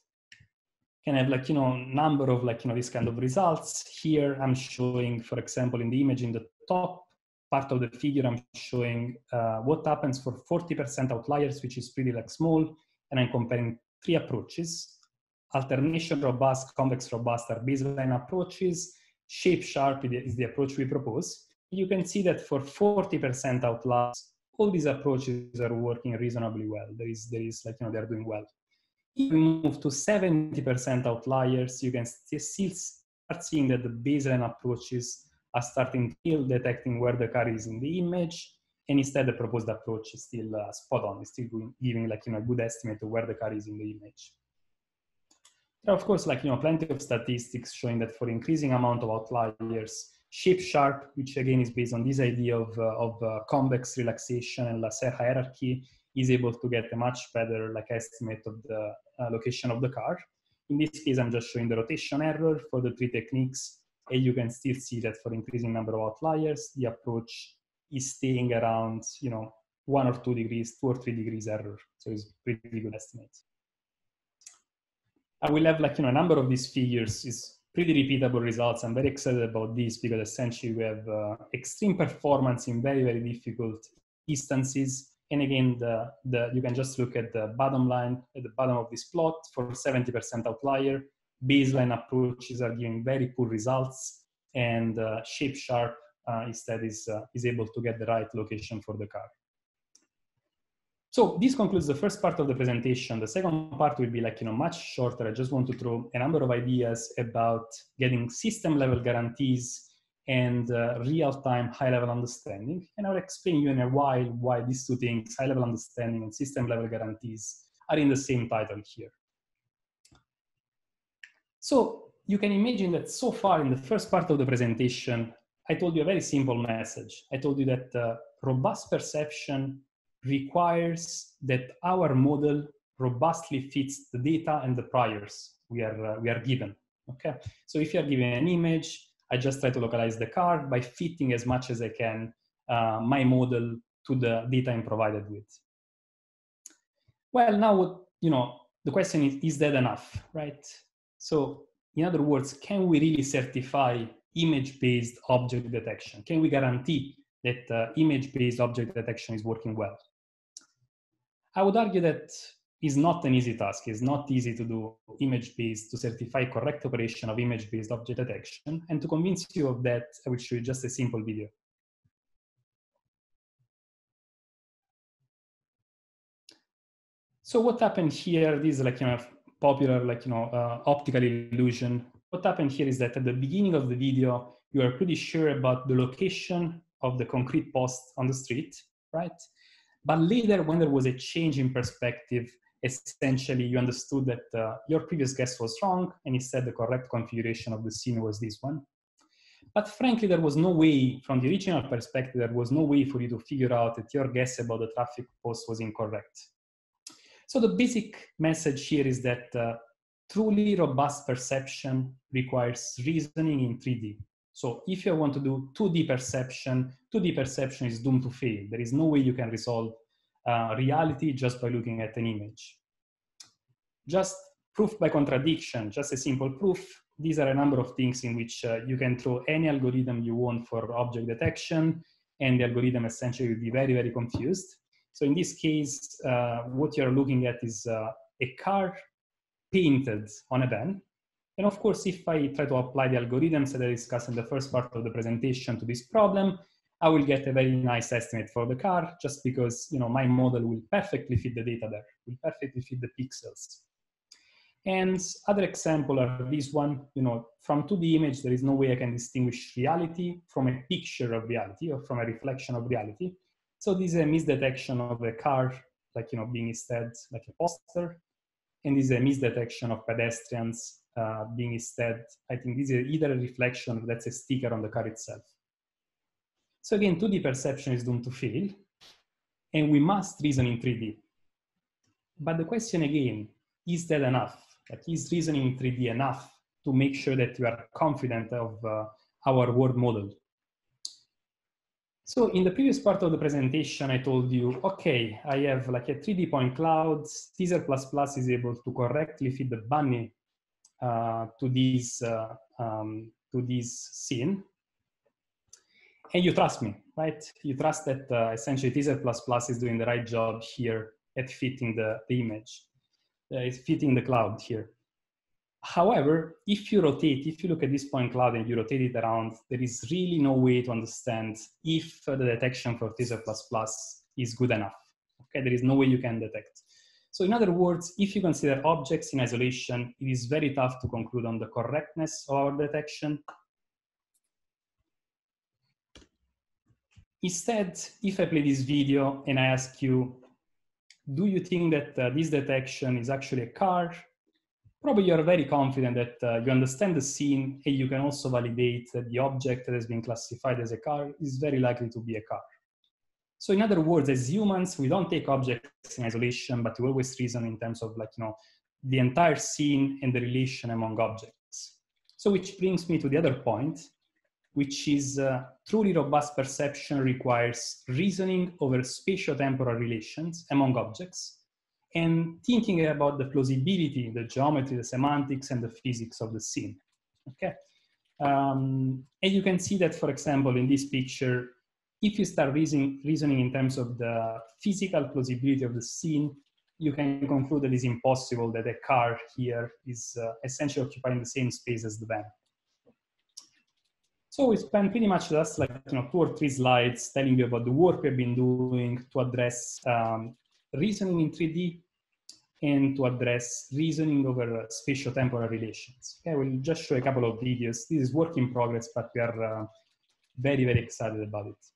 Can have number of this kind of results. Here I'm showing, for example, in the image in the top part of the figure, I'm showing what happens for 40% outliers, which is pretty small, and I'm comparing three approaches. Alternation robust, convex robust are baseline approaches. Shape sharp is the approach we propose. You can see that for 40% outliers, all these approaches are working reasonably well. There is they're doing well. If we move to 70% outliers, you can still start seeing that the baseline approaches are starting still detecting where the car is in the image, and instead the proposed approach is still spot on. It's still giving a good estimate of where the car is in the image. There are, of course, plenty of statistics showing that for increasing amount of outliers, Shape Sharp, which again is based on this idea of convex relaxation and Lasserre hierarchy, is able to get a much better estimate of the location of the car. In this case, I'm just showing the rotation error for the three techniques, and you can still see that for increasing number of outliers, the approach is staying around 1 or 2 degrees, 2 or 3 degrees error. So it's pretty good estimate. I will have a number of these figures. Is pretty repeatable results. I'm very excited about this because essentially we have extreme performance in very, very difficult instances. And again, you can just look at the bottom line at the bottom of this plot for 70% outlier. Baseline approaches are giving very poor results, and Shape Sharp instead is able to get the right location for the car. So this concludes the first part of the presentation. The second part will be much shorter. I just want to throw a number of ideas about getting system-level guarantees and real-time high-level understanding. And I'll explain you in a while why these two things, high-level understanding and system-level guarantees, are in the same title here. So you can imagine that so far in the first part of the presentation, I told you a very simple message. I told you that robust perception requires that our model robustly fits the data and the priors we are given. Okay, so if you are given an image, I just try to localize the car by fitting as much as I can my model to the data I'm provided with. Well, now the question is that enough, right? So In other words, can we really certify image-based object detection? Can we guarantee that image-based object detection is working well? I would argue that is not an easy task. It's not easy to do image-based, to certify correct operation of image-based object detection. And to convince you of that, I will show you just a simple video. So what happened here, this is like, popular, optical illusion. What happened here is that at the beginning of the video, you are pretty sure about the location of the concrete post on the street, right? But later, when there was a change in perspective, essentially you understood that your previous guess was wrong, and instead the correct configuration of the scene was this one. But frankly, there was no way, from the original perspective, there was no way for you to figure out that your guess about the traffic post was incorrect. So the basic message here is that truly robust perception requires reasoning in 3D. So if you want to do 2D perception is doomed to fail. There is no way you can resolve reality just by looking at an image. Just proof by contradiction, just a simple proof. These are a number of things in which you can throw any algorithm you want for object detection, and the algorithm essentially will be very, very confused. So in this case, what you're looking at is a car painted on a van. And of course, if I try to apply the algorithms that I discussed in the first part of the presentation to this problem, I will get a very nice estimate for the car, just because my model will perfectly fit the data there, will perfectly fit the pixels. And other example are this one, from 2D image, there is no way I can distinguish reality from a picture of reality or from a reflection of reality. So this is a misdetection of a car, being instead like a poster. And this is a misdetection of pedestrians being instead, I think this is either a reflection or that's a sticker on the car itself. So again, 2D perception is doomed to fail, and we must reason in 3D. But the question again, is that enough? Is reasoning in 3D enough to make sure that you are confident of our world model? So in the previous part of the presentation, I told you, okay, I have like a 3D point cloud. Teaser++ is able to correctly fit the bunny to this scene. And you trust me, right? You trust that essentially Teaser++ is doing the right job here at fitting the image. It's fitting the cloud here. However, if you look at this point cloud and you rotate it around, there is really no way to understand if the detection for Teaser++ is good enough. Okay, there is no way you can detect. So in other words, if you consider objects in isolation, it is very tough to conclude on the correctness of our detection. Instead, if I play this video and I ask you, do you think that this detection is actually a car? Probably you're very confident that you understand the scene, and you can also validate that the object that has been classified as a car is very likely to be a car. So in other words, as humans, we don't take objects in isolation, but we always reason in terms of the entire scene and the relation among objects. So which brings me to the other point, which is truly robust perception requires reasoning over spatio-temporal relations among objects, and thinking about the plausibility, the geometry, the semantics, and the physics of the scene, okay? And you can see that, for example, in this picture, if you start reasoning in terms of the physical plausibility of the scene, you can conclude that it's impossible that a car here is essentially occupying the same space as the van. So we spent pretty much just 2 or 3 slides telling you about the work we've been doing to address reasoning in 3D and to address reasoning over spatio-temporal relations. Okay, we'll just show a couple of videos. This is work in progress, but we are very, very excited about it.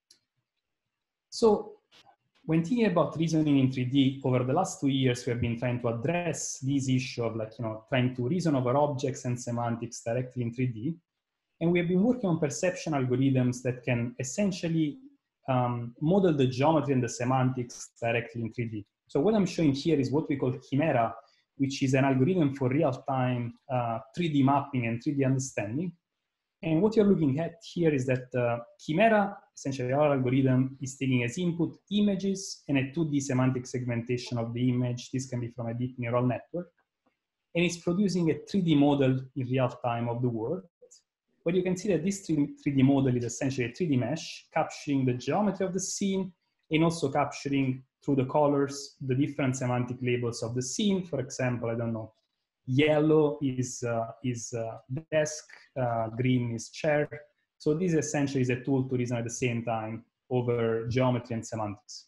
So when thinking about reasoning in 3D, over the last 2 years, we have been trying to address this issue of trying to reason over objects and semantics directly in 3D. And we have been working on perception algorithms that can essentially model the geometry and the semantics directly in 3D. So what I'm showing here is what we call Chimera, which is an algorithm for real-time 3D mapping and 3D understanding. And what you're looking at here is that Chimera, essentially our algorithm, is taking as input images and a 2D semantic segmentation of the image. This can be from a deep neural network. and it's producing a 3D model in real time of the world. But you can see that this 3D model is essentially a 3D mesh, capturing the geometry of the scene and also capturing through the colors the different semantic labels of the scene. For example, I don't know, yellow is desk, green is chair. So this essentially is a tool to reason at the same time over geometry and semantics.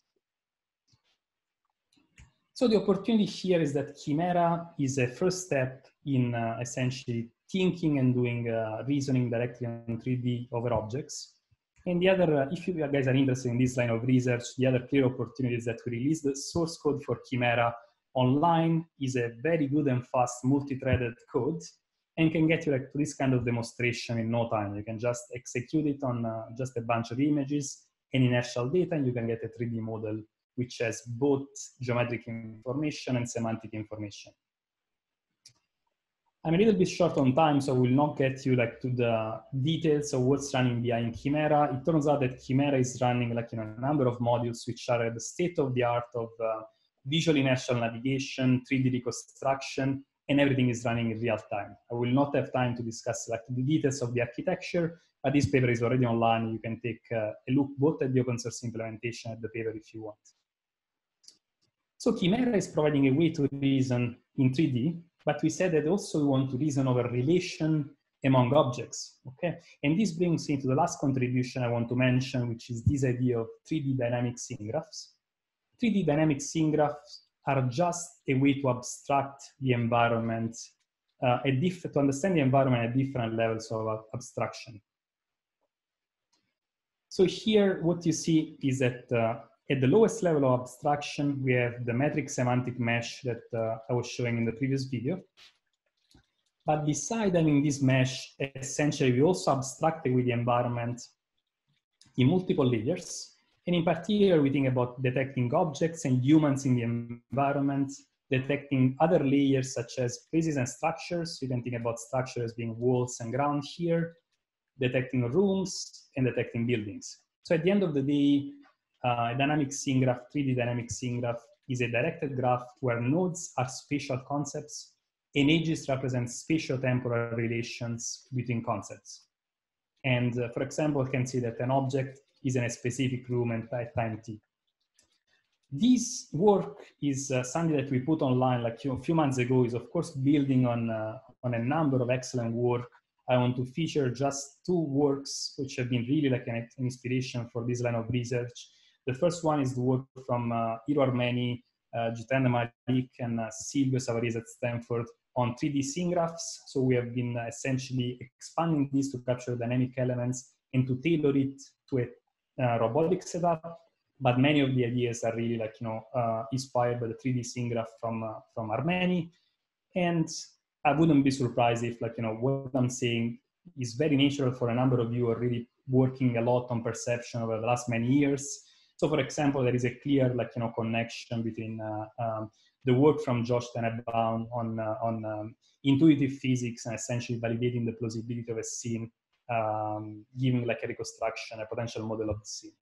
So the opportunity here is that Chimera is a first step in essentially thinking and doing reasoning directly on 3D over objects. And the other, if you guys are interested in this line of research, the other clear opportunity is that we release the source code for Chimera online. Is a very good and fast multi-threaded code and can get you like to this kind of demonstration in no time. You can just execute it on just a bunch of images and inertial data, and you can get a 3D model which has both geometric information and semantic information. I'm a little bit short on time, so I will not get you like to the details of what's running behind Chimera. It turns out that Chimera is running like, a number of modules which are at the state of the art of visual inertial navigation, 3D reconstruction, and everything is running in real time. I will not have time to discuss like the details of the architecture, but this paper is already online. You can take a look both at the open source implementation and the paper if you want. So Chimera is providing a way to reason in 3D, but we said that also we want to reason over relation among objects, okay? And this brings me to the last contribution I want to mention, which is this idea of 3D dynamic scene graphs. 3D dynamic scene graphs are just a way to abstract the environment, to understand the environment at different levels of abstraction. So here, what you see is that at the lowest level of abstraction, we have the metric semantic mesh that I was showing in the previous video. But beside having this mesh, essentially, we also abstracted with the environment in multiple layers. And in particular, we think about detecting objects and humans in the environment, detecting other layers such as places and structures. You can think about structures as being walls and ground here, detecting rooms and detecting buildings. So at the end of the day, a dynamic scene graph, 3D dynamic scene graph, is a directed graph where nodes are spatial concepts and edges represent spatio-temporal relations between concepts. And for example, you can see that an object is in a specific room at time t. This work is something that we put online like a few months ago, is of course building on a number of excellent work. I want to feature just two works which have been really like an inspiration for this line of research. The first one is the work from Hiro Armeni, Jitendra Malik, and Silvio Savarese at Stanford on 3D scene graphs. So we have been essentially expanding this to capture dynamic elements and to tailor it to a robotic setup. But many of the ideas are really like, inspired by the 3D scene graph from Armeni. And I wouldn't be surprised if what I'm saying is very natural for a number of you who are really working a lot on perception over the last many years. So for example, there is a clear connection between the work from Josh Tenenbaum on intuitive physics and essentially validating the plausibility of a scene, giving like a reconstruction, a potential model of the scene.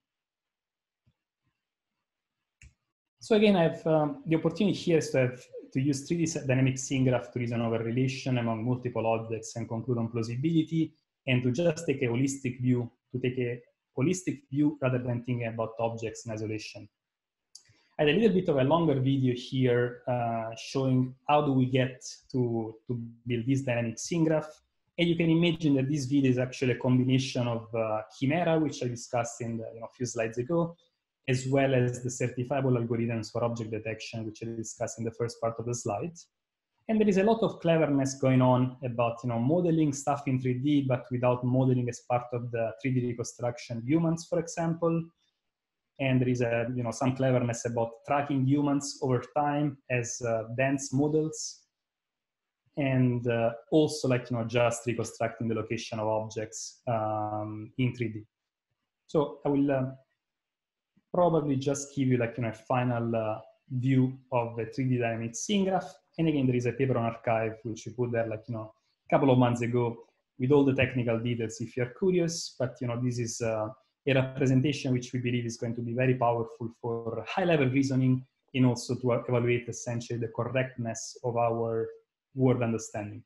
So again, I have the opportunity here is to use 3D dynamic scene graph to reason over relation among multiple objects and conclude on plausibility, and to just take a holistic view, rather than thinking about objects in isolation. I had a little bit of a longer video here showing how do we get to build this dynamic scene graph. And you can imagine that this video is actually a combination of Chimera, which I discussed in a few slides ago, as well as the certifiable algorithms for object detection, which I discussed in the first part of the slide. And there is a lot of cleverness going on about modeling stuff in 3D, but without modeling as part of the 3D reconstruction humans, for example. And there is some cleverness about tracking humans over time as dense models, and also just reconstructing the location of objects in 3D. So I will probably just give you a final view of the 3D dynamic scene graph. And again, there is a paper on arXiv which we put there a couple of months ago with all the technical details if you're curious. But this is a representation which we believe is going to be very powerful for high-level reasoning, and also to evaluate essentially the correctness of our word understanding.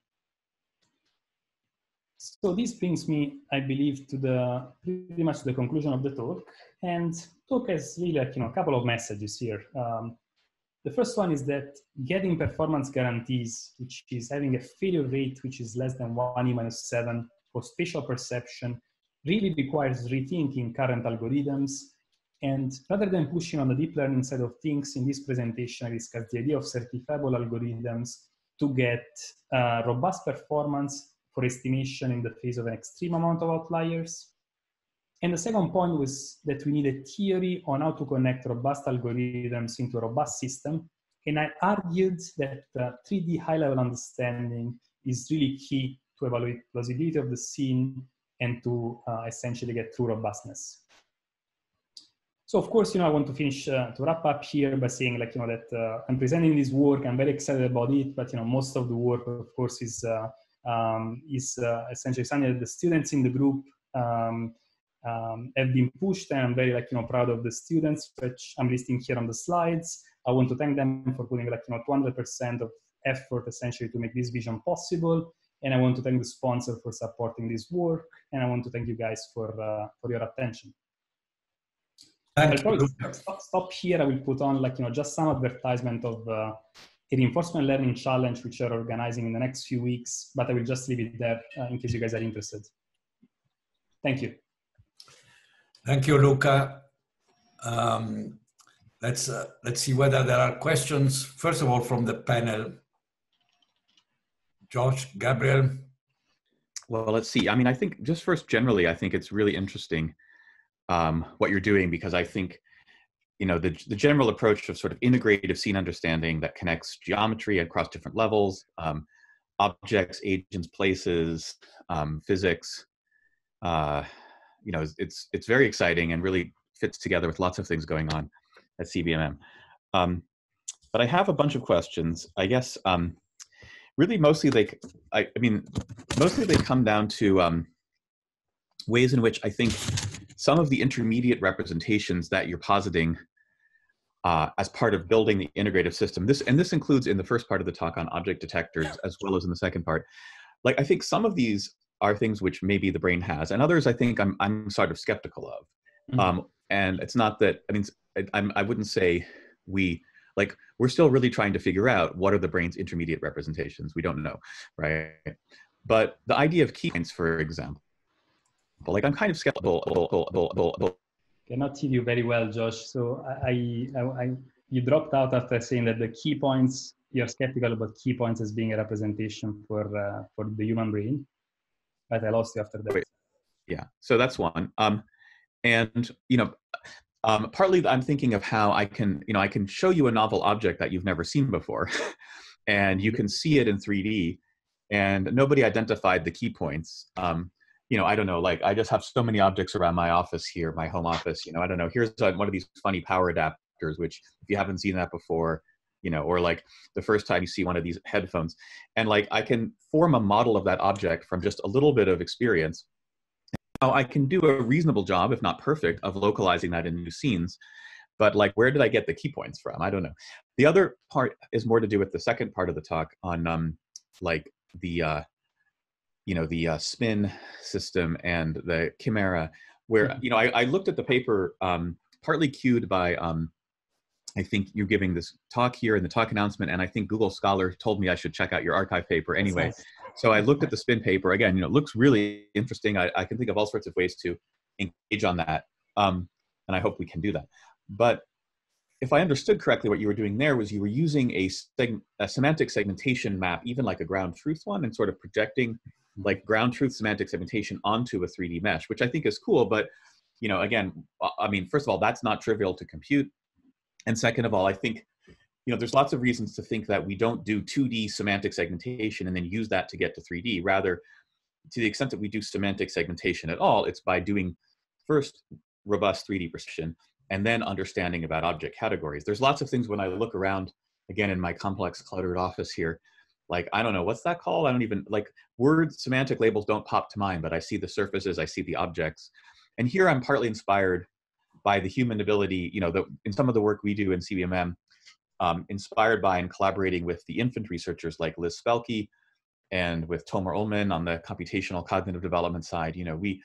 So this brings me, I believe, to the pretty much the conclusion of the talk. And talk has really like, a couple of messages here. The first one is that getting performance guarantees, which is having a failure rate which is less than 1e-7 for spatial perception, really requires rethinking current algorithms. And rather than pushing on the deep learning side of things, in this presentation, I discussed the idea of certifiable algorithms to get robust performance for estimation in the face of an extreme amount of outliers. And the second point was that we need a theory on how to connect robust algorithms into a robust system. And I argued that 3D high-level understanding is really key to evaluate plausibility of the scene and to essentially get true robustness. So of course, I want to finish, to wrap up here by saying that I'm presenting this work, I'm very excited about it, but most of the work, of course, is essentially something that the students in the group have been pushed, and I'm very proud of the students, which I'm listing here on the slides. I want to thank them for putting 200% of effort essentially to make this vision possible. And I want to thank the sponsor for supporting this work. And I want to thank you guys for your attention. I'll probably stop here. I will put on just some advertisement of a reinforcement learning challenge, which we're organizing in the next few weeks, but I will just leave it there in case you guys are interested. Thank you. Thank you, Luca. Let's see whether there are questions. First of all, from the panel. Josh, Gabriel. Well, let's see. I mean, I think just first, generally, I think it's really interesting what you're doing, because I think, the general approach of sort of integrative scene understanding that connects geometry across different levels, objects, agents, places, physics, it's very exciting and really fits together with lots of things going on at CBMM. But I have a bunch of questions. I guess really mostly mostly they come down to ways in which I think some of the intermediate representations that you're positing as part of building the integrative system, this includes in the first part of the talk on object detectors as well as in the second part. I think some of these are things which maybe the brain has, and others I think I'm sort of skeptical of. Mm-hmm. And it's not that, I wouldn't say we're still really trying to figure out what are the brain's intermediate representations. We don't know, right? But the idea of key points, for example, I'm kind of skeptical. Cannot hear you very well, Josh. So you dropped out after saying that the key points, you're skeptical about key points as being a representation for the human brain. But I lost you after that. Wait. Yeah, so that's one. Partly I'm thinking of how I can show you a novel object that you've never seen before, and you can see it in 3D, and nobody identified the key points. I don't know, I just have so many objects around my office here, my home office, I don't know, here's one of these funny power adapters, which if you haven't seen that before, or the first time you see one of these headphones, and I can form a model of that object from just a little bit of experience. Now I can do a reasonable job, if not perfect, of localizing that in new scenes, but where did I get the key points from? I don't know. The other part is more to do with the second part of the talk on the spin system and the chimera, where I looked at the paper partly cued by I think you're giving this talk here in the talk announcement, and I think Google Scholar told me I should check out your archive paper anyway. Nice. So I looked at the spin paper again. It looks really interesting. I can think of all sorts of ways to engage on that, and I hope we can do that. But if I understood correctly, what you were doing there was you were using a semantic segmentation map, even like a ground truth one, and sort of projecting ground truth semantic segmentation onto a 3D mesh, which I think is cool. But again, first of all, that's not trivial to compute. And second of all, I think, there's lots of reasons to think that we don't do 2D semantic segmentation and then use that to get to 3D. Rather, to the extent that we do semantic segmentation at all, it's by doing first robust 3D precision and then understanding about object categories. There's lots of things when I look around, again, in my complex cluttered office here, I don't know, what's that called? I don't even, word semantic labels don't pop to mind, but I see the surfaces, I see the objects. And here I'm partly inspired by the human ability, in some of the work we do in CBMM, inspired by and collaborating with the infant researchers like Liz Spelke and with Tomer Ullman on the computational cognitive development side, you know, we,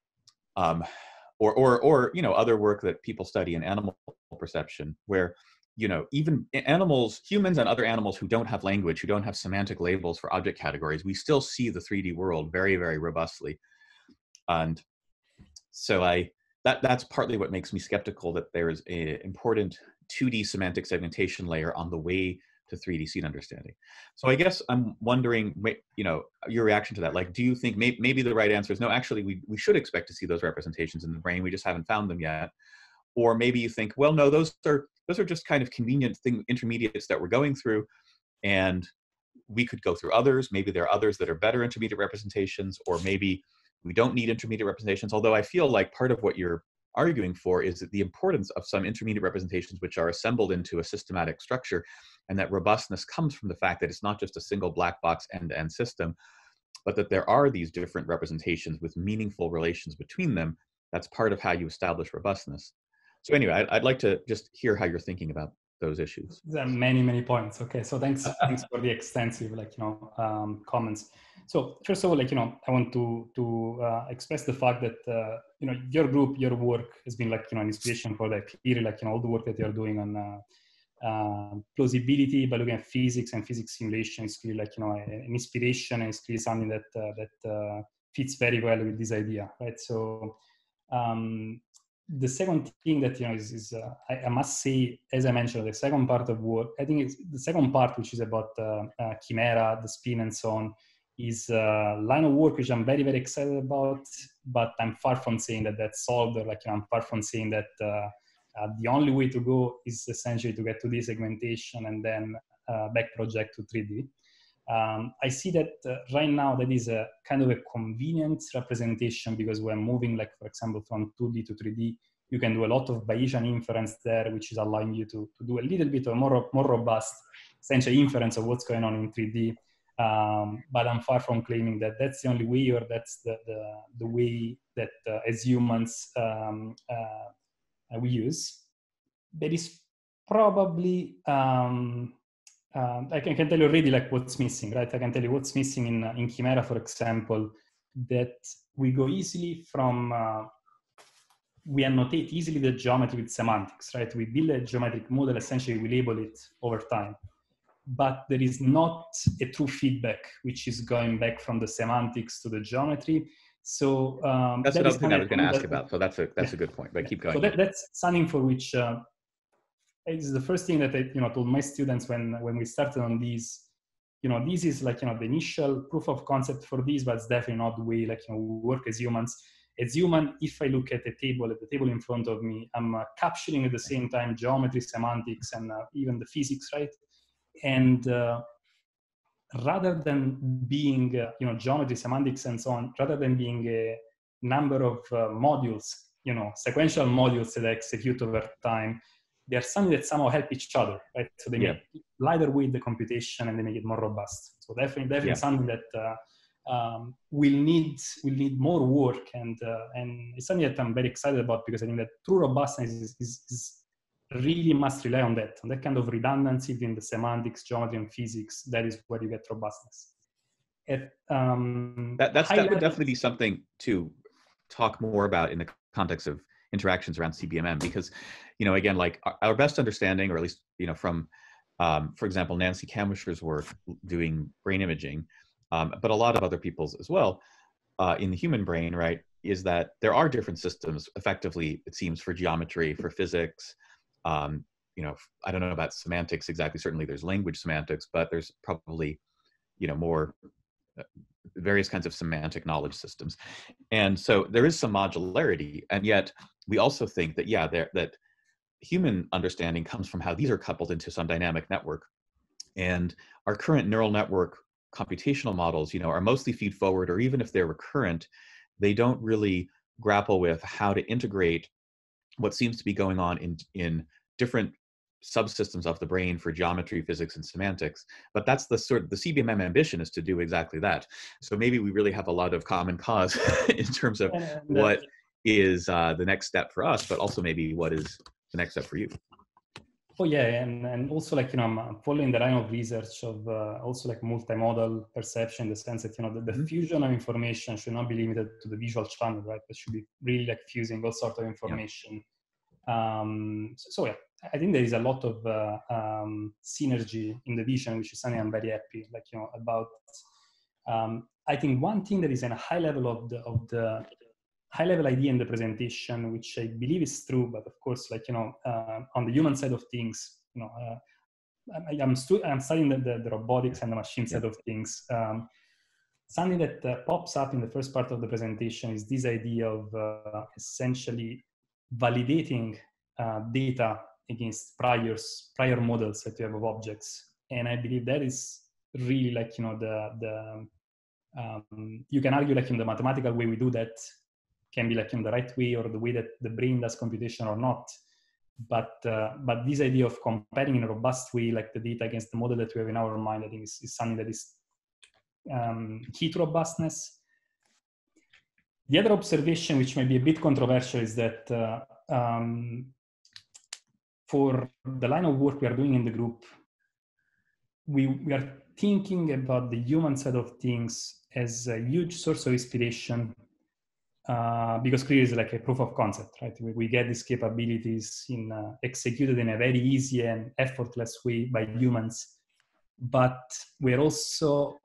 or you know, other work that people study in animal perception, where, you know, even animals, humans and other animals who don't have language, who don't have semantic labels for object categories, we still see the 3D world very, very robustly. And so that's partly what makes me skeptical that there is an important 2D semantic segmentation layer on the way to 3D scene understanding. So I guess I'm wondering, you know, your reaction to that. Like, do you think maybe the right answer is no, actually we should expect to see those representations in the brain, we just haven't found them yet? Or maybe you think, well, no, those are just kind of convenient intermediates that we're going through, and we could go through others. Maybe there are others that are better intermediate representations, or maybe we don't need intermediate representations. Although I feel like part of what you're arguing for is that the importance of some intermediate representations which are assembled into a systematic structure, and that robustness comes from the fact that it's not just a single black box end-to-end system, but that there are these different representations with meaningful relations between them. That's part of how you establish robustness. So anyway, I'd like to just hear how you're thinking about those issues. There are many points. Okay, so thanks for the extensive, like, you know, comments. So first of all, like, you know, I want to express the fact that you know, your group, your work has been, like, you know, an inspiration for that. Clearly, like, you know, all the work that you're doing on plausibility by looking at physics and physics simulation is clearly, like, you know, an inspiration, and it's clearly something that fits very well with this idea, right? So the second thing that, you know, is I must say, as I mentioned, the second part of work, I think it's the second part, which is about Chimera, the spin, and so on, is a line of work which I'm very, very excited about, but I'm far from saying that that's solved, or, like, you know, I'm far from saying that the only way to go is essentially to get to this segmentation and then back project to 3D. I see that right now that is a kind of a convenient representation, because we're moving, like, for example, from 2D to 3D. You can do a lot of Bayesian inference there, which is allowing you to do a little bit of more robust, essentially, inference of what's going on in 3D. But I'm far from claiming that that's the only way, or that's the way that as humans we use. There is probably I can tell you already, like, what's missing, right? I can tell you what's missing in Chimera, for example, that we go easily from, we annotate easily the geometry with semantics, right? We build a geometric model, essentially we label it over time. But there is not a true feedback, which is going back from the semantics to the geometry. So that's another thing I was going to ask about. So that's a good point, but keep going. So that's something for which it's the first thing that I, you know, told my students when we started on these. You know, this is, like, you know, the initial proof of concept for this, but it's definitely not the way, like, you know, we work as humans. As human, if I look at the table in front of me, I'm capturing at the same time geometry, semantics, and even the physics, right? And rather than being, you know, geometry, semantics, and so on, rather than being a number of modules, you know, sequential modules that I execute over time, they are something that somehow help each other, right? So they make lighter weight the computation, and they make it more robust. So definitely something that will need more work, and it's something that I'm very excited about, because I think that true robustness is really must rely on that kind of redundancy in the semantics, geometry, and physics. That is where you get robustness. That would definitely be something to talk more about in the context of interactions around CBMM, because, you know, again, like, our best understanding, or at least, you know, from, for example, Nancy Kamwischer's work doing brain imaging, but a lot of other people's as well, in the human brain, right, is that there are different systems, effectively, it seems, for geometry, for physics. You know, I don't know about semantics exactly. Certainly there's language semantics, but there's probably, you know, more various kinds of semantic knowledge systems. And so there is some modularity, and yet we also think that, that human understanding comes from how these are coupled into some dynamic network. And our current neural network computational models, you know, are mostly feed forward, or even if they're recurrent, they don't really grapple with how to integrate what seems to be going on in different subsystems of the brain for geometry, physics, and semantics. But that's the CBMM ambition, is to do exactly that. So maybe we really have a lot of common cause in terms of what is the next step for us, but also maybe what is the next step for you. Oh yeah, and also like, I'm following the line of research of also like multimodal perception, in the sense that, the fusion of information should not be limited to the visual channel, right? It should be really like fusing all sorts of information. So yeah, I think there is a lot of synergy in the vision, which is something I'm very happy, about. I think one thing that is in a high level of the high-level idea in the presentation, which I believe is true, but of course, on the human side of things, I'm studying the robotics and the machine side of things. Something that pops up in the first part of the presentation is this idea of essentially validating data against prior models that you have of objects. And I believe that is really you can argue in the mathematical way we do that can be in the right way, or the way that the brain does computation or not. But this idea of comparing in a robust way, the data against the model that we have in our mind, I think is something that is key to robustness. The other observation, which may be a bit controversial, is that for the line of work we are doing in the group, we are thinking about the human side of things as a huge source of inspiration, because clearly it's like a proof of concept, right? We get these capabilities executed in a very easy and effortless way by humans, but we're also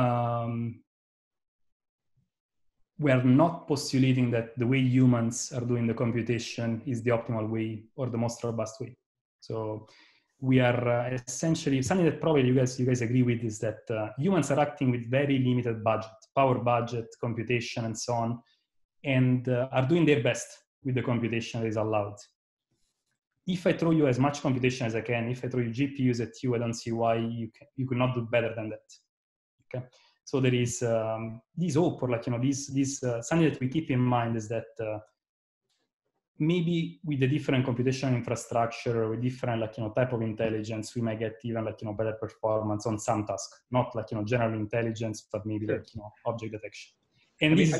we are not postulating that the way humans are doing the computation is the optimal way or the most robust way. So we are essentially, something that probably you guys agree with, is that humans are acting with very limited budget, power budget, computation, and so on, and are doing their best with the computation that is allowed. If I throw you as much computation as I can, if I throw you GPUs at you, I don't see why you could not do better than that. Okay, so there is this hope, or this something that we keep in mind, is that maybe with the different computational infrastructure, or with different type of intelligence, we might get even better performance on some task, not general intelligence, but maybe sure. Object detection. And this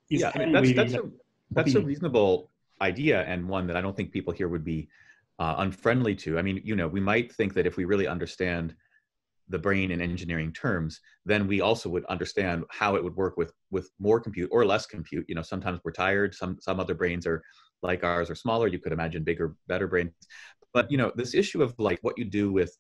that's a reasonable idea, and one that I don't think people here would be unfriendly to. I mean, we might think that if we really understand the brain in engineering terms, then we also would understand how it would work with more compute or less compute. Sometimes we're tired. Some other brains are like ours are smaller. You could imagine bigger, better brains. But this issue of what you do with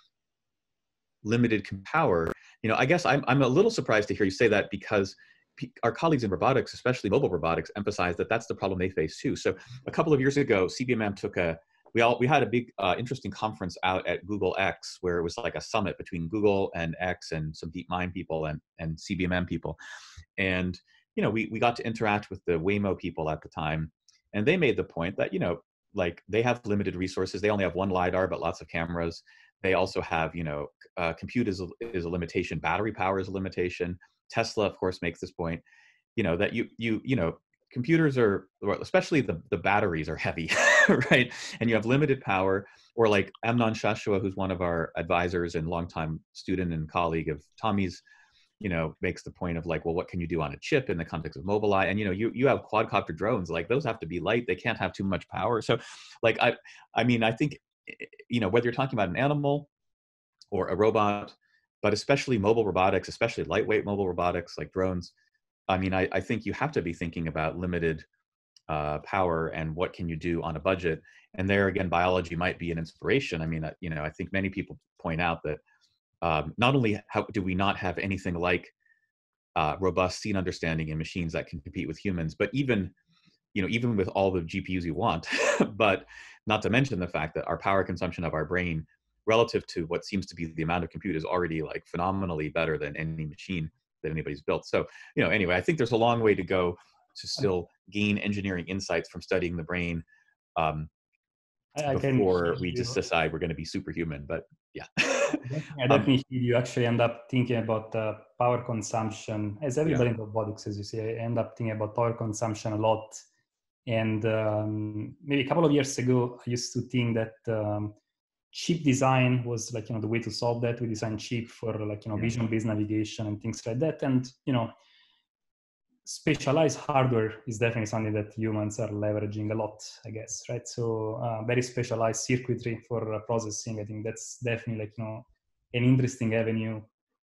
limited power, I guess I'm a little surprised to hear you say that, because our colleagues in robotics, especially mobile robotics, emphasize that that's the problem they face too. So a couple of years ago, CBMM took we had a big interesting conference out at Google X, where it was like a summit between Google and X and some DeepMind people and CBMM people. And, we got to interact with the Waymo people at the time. And they made the point that, they have limited resources. They only have one LiDAR, but lots of cameras. They also have, compute is a limitation. Battery power is a limitation. Tesla, of course, makes this point, that computers are, especially the batteries are heavy, right? And you have limited power. Or like Amnon Shashua, who's one of our advisors and longtime student and colleague of Tommy's, makes the point of well, what can you do on a chip in the context of Mobileye? And, you have quadcopter drones, those have to be light. They can't have too much power. So I mean, I think, whether you're talking about an animal or a robot, but especially mobile robotics, especially lightweight mobile robotics like drones, I mean, I think you have to be thinking about limited power and what can you do on a budget. And there again, biology might be an inspiration. I mean, I think many people point out that not only do we not have anything like robust scene understanding in machines that can compete with humans, but even with all the GPUs you want, but not to mention the fact that our power consumption of our brain relative to what seems to be the amount of compute is already phenomenally better than any machine that anybody's built. So, anyway, I think there's a long way to go to still gain engineering insights from studying the brain before we just decide we're going to be superhuman. But yeah. I definitely you actually end up thinking about power consumption, as everybody in robotics, as you say, I end up thinking about power consumption a lot. And maybe a couple of years ago, I used to think that chip design was the way to solve that. We designed chip for vision-based navigation and things like that. And specialized hardware is definitely something that humans are leveraging a lot, I guess, right? So very specialized circuitry for processing. I think that's definitely like, an interesting avenue.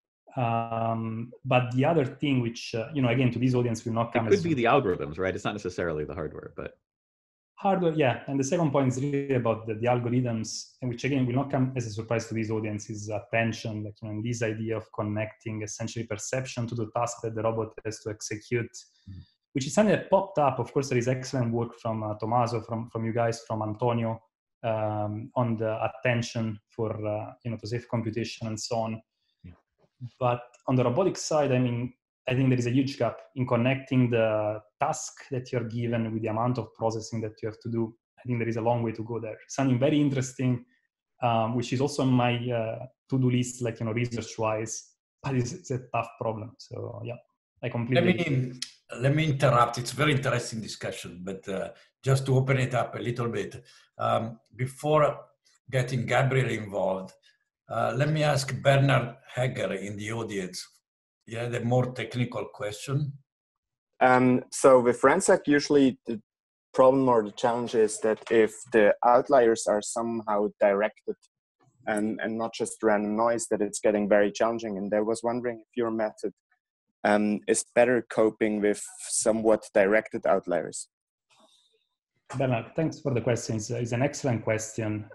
But the other thing which, again, to this audience will not come as... It could be the algorithms, right? It's not necessarily the hardware, but... Hardware, yeah. And the second point is really about the algorithms, and which again will not come as a surprise to this audience, is attention, like, and this idea of connecting essentially perception to the task that the robot has to execute, which is something that popped up. Of course, there is excellent work from Tommaso, from you guys, from Antonio, on the attention for, to safe computation and so on. Yeah. But on the robotics side, I think there is a huge gap in connecting the task that you're given with the amount of processing that you have to do. I think there is a long way to go there. Something very interesting, which is also on my to-do list, like, research-wise, but it's a tough problem. So yeah, I completely... Let me interrupt. It's a very interesting discussion, but just to open it up a little bit, before getting Gabriel involved, let me ask Bernard Hager in the audience. You had a more technical question? So with RANSAC, usually the problem or the challenge is that if the outliers are somehow directed and not just random noise, that it's getting very challenging. And I was wondering if your method is better coping with somewhat directed outliers. Bernard, thanks for the question. It's an excellent question.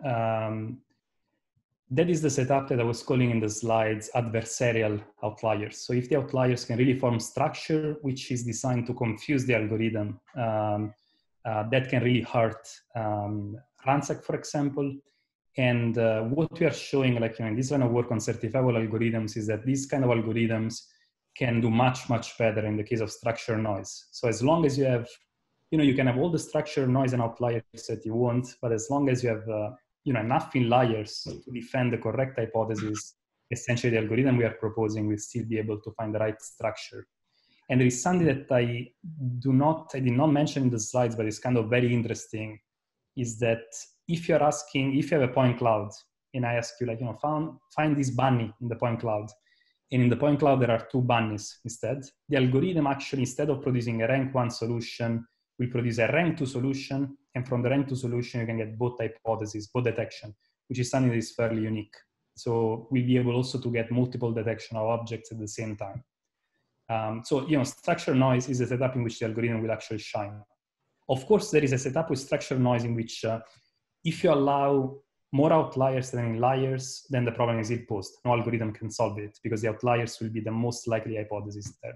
That is the setup that I was calling in the slides adversarial outliers. So if the outliers can really form structure, which is designed to confuse the algorithm, that can really hurt RANSAC, for example. And what we are showing, like, in this line of work on certifiable algorithms, is that these kind of algorithms can do much, much better in the case of structure noise. So as long as you have, you can have all the structure noise and outliers that you want, but as long as you have enough inliers to defend the correct hypothesis, essentially the algorithm we are proposing will still be able to find the right structure. And there is something that I did not mention in the slides, but it's kind of very interesting, is that if you have a point cloud, and I ask you, like, find this bunny in the point cloud, and in the point cloud there are two bunnies instead, the algorithm actually, instead of producing a rank 1 solution, will produce a rank 2 solution, and from the rank 2 solution, you can get both hypotheses, both detection, which is something that is fairly unique. So we'll be able also to get multiple detection of objects at the same time. So, structure noise is a setup in which the algorithm will actually shine. Of course, there is a setup with structure noise in which if you allow more outliers than inliers, then the problem is ill-posed. No algorithm can solve it because the outliers will be the most likely hypothesis there.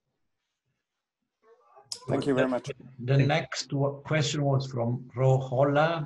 Thank you very much. The next question was from Rohola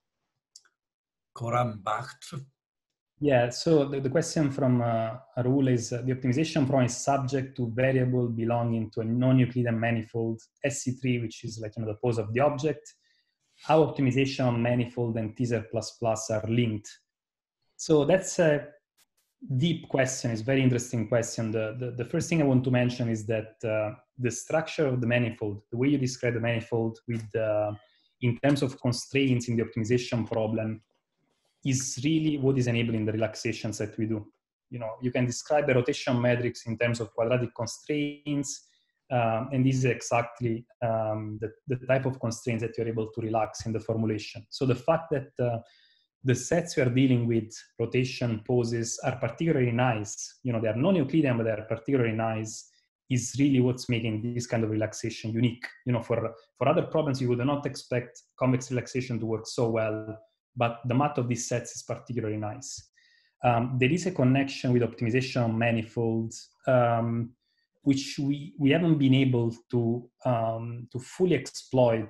Korambacht. Yeah, so the question from Arul is, the optimization problem is subject to variable belonging to a non-Euclidean manifold, SC3, which is like, the pose of the object. How optimization on manifold and teaser++ are linked? So that's a deep question. It's a very interesting question. The first thing I want to mention is that the structure of the manifold, the way you describe the manifold with in terms of constraints in the optimization problem, is really what is enabling the relaxations that we do. You can describe the rotation matrix in terms of quadratic constraints, and this is exactly the type of constraints that you're able to relax in the formulation. So the fact that the sets we are dealing with, rotation poses, are particularly nice, they are non-Euclidean, but they are particularly nice, is really what's making this kind of relaxation unique. For other problems, you would not expect convex relaxation to work so well, but the math of these sets is particularly nice. There is a connection with optimization on manifolds, which we haven't been able to fully exploit.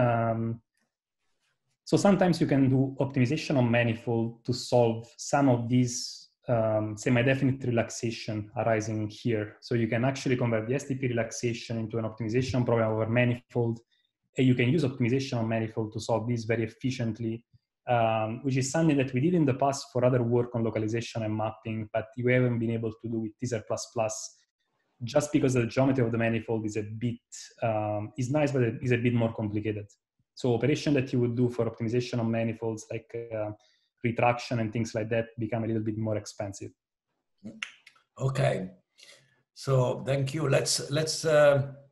So sometimes you can do optimization on manifold to solve some of these semi-definite relaxation arising here. So you can actually convert the SDP relaxation into an optimization problem over manifold, and you can use optimization on manifold to solve this very efficiently, which is something that we did in the past for other work on localization and mapping, but we haven't been able to do with teaser++, just because the geometry of the manifold is a bit, is nice, but it is a bit more complicated. So operation that you would do for optimization on manifolds, like retraction and things like that, become a little bit more expensive. Okay, so thank you. Let's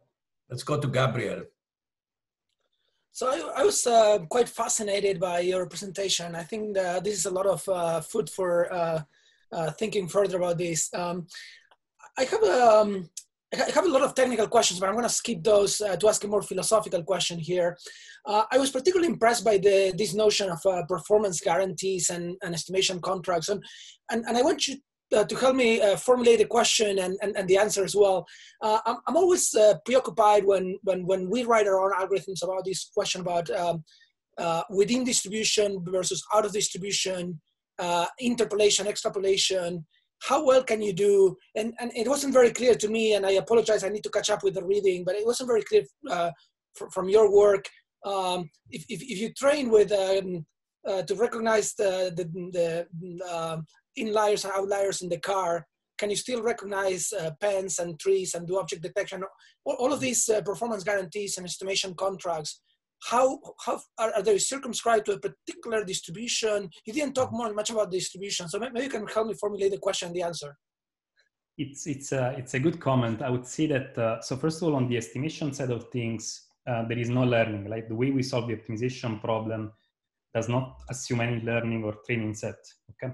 Let's go to Gabriel. So I was quite fascinated by your presentation. I think this is a lot of food for thinking further about this. I have a lot of technical questions, but I'm going to skip those to ask a more philosophical question here. I was particularly impressed by this notion of performance guarantees and estimation contracts. And I want you to help me formulate the question and the answer as well. I'm always preoccupied when we write our own algorithms about this question about within distribution versus out of distribution, interpolation, extrapolation. How well can you do? And it wasn't very clear to me, and I apologize, I need to catch up with the reading, but it wasn't very clear from your work. If you train with to recognize the inliers and outliers in the car, can you still recognize pens and trees and do object detection? All of these performance guarantees and estimation contracts, how are they circumscribed to a particular distribution? You didn't talk much about distribution, so maybe you can help me formulate the question and the answer. It's a good comment. I would say that, so first of all, on the estimation side of things, there is no learning. Like the way we solve the optimization problem does not assume any learning or training set, okay?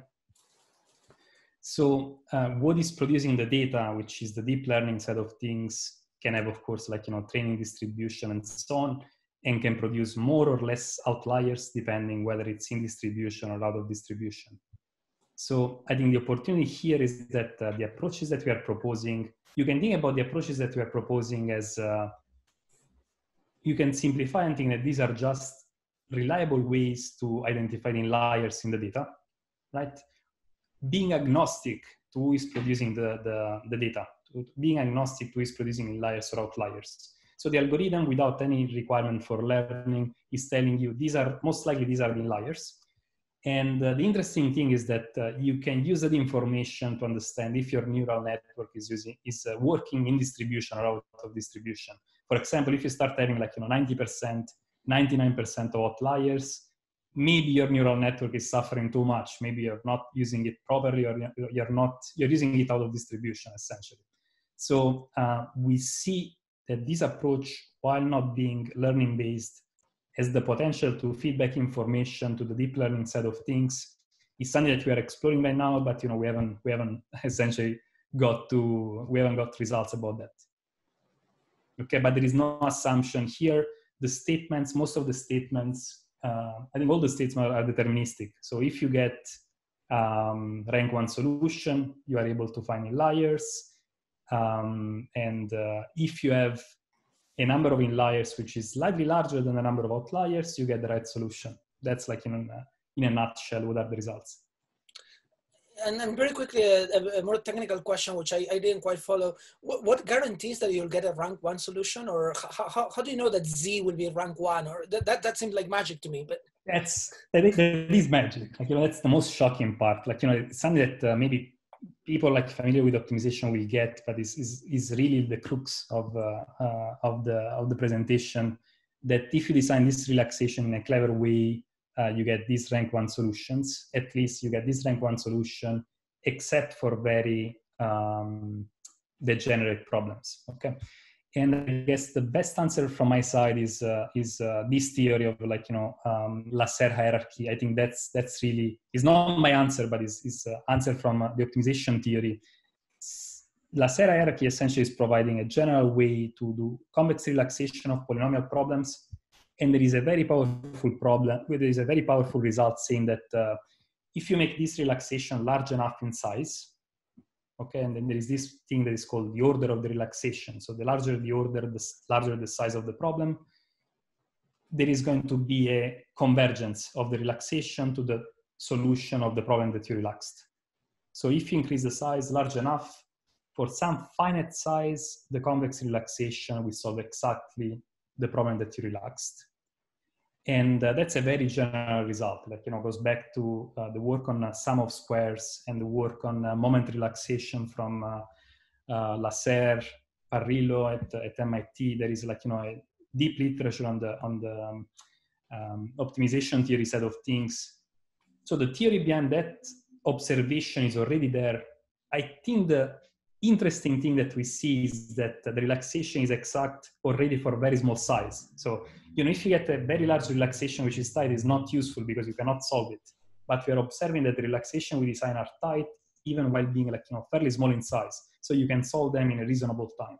So what is producing the data, which is the deep learning side of things, can have, of course, like, training distribution and so on, and can produce more or less outliers depending whether it's in distribution or out of distribution. So I think the opportunity here is that the approaches that we are proposing, you can think about the approaches that we are proposing as, you can simplify and think that these are just reliable ways to identify the inliers in the data, right? Being agnostic to who is producing the data, being agnostic to who is producing inliers or outliers. So the algorithm, without any requirement for learning, is telling you most likely these are the inliers. And the interesting thing is that you can use that information to understand if your neural network is working in distribution or out of distribution. For example, if you start having 90%, 99% of outliers, maybe your neural network is suffering too much. Maybe you're not using it properly, or you're using it out of distribution, essentially. So we see that this approach, while not being learning-based, has the potential to feedback information to the deep learning side of things. It's something that we are exploring right now, but we haven't essentially got results about that. Okay, but there is no assumption here. The statements, most of the statements, I think all the statements are deterministic. So if you get rank 1 solution, you are able to find inliers. If you have a number of inliers which is slightly larger than the number of outliers, you get the right solution. That's like in a nutshell what are the results. And very quickly, a more technical question, which I didn't quite follow. What guarantees that you'll get a rank 1 solution? Or how do you know that Z will be rank 1? Or that seems like magic to me. But that is magic. That's the most shocking part. It's something that maybe people familiar with optimization will get, but is really the crux of the presentation. That if you design this relaxation in a clever way, you get these rank 1 solutions. At least you get this rank 1 solution, except for very degenerate problems. Okay, and I guess the best answer from my side is this theory of Lasserre hierarchy. I think that's really is not my answer, but is answer from the optimization theory. Lasserre hierarchy essentially is providing a general way to do convex relaxation of polynomial problems. And there is a very powerful result saying that if you make this relaxation large enough in size, okay, and then there is this thing that is called the order of the relaxation. So the larger the order, the larger the size of the problem, there is going to be a convergence of the relaxation to the solution of the problem that you relaxed. So if you increase the size large enough, for some finite size, the convex relaxation will solve exactly the problem that you relaxed. And that's a very general result. Goes back to the work on sum of squares and the work on moment relaxation from Lasserre, Parrillo at MIT. There is a deep literature on the optimization theory side of things. So the theory behind that observation is already there. I think the interesting thing that we see is that the relaxation is exact already for very small size. So, if you get a very large relaxation which is tight, is not useful because you cannot solve it. But we are observing that the relaxation we design are tight, even while being fairly small in size. So you can solve them in a reasonable time.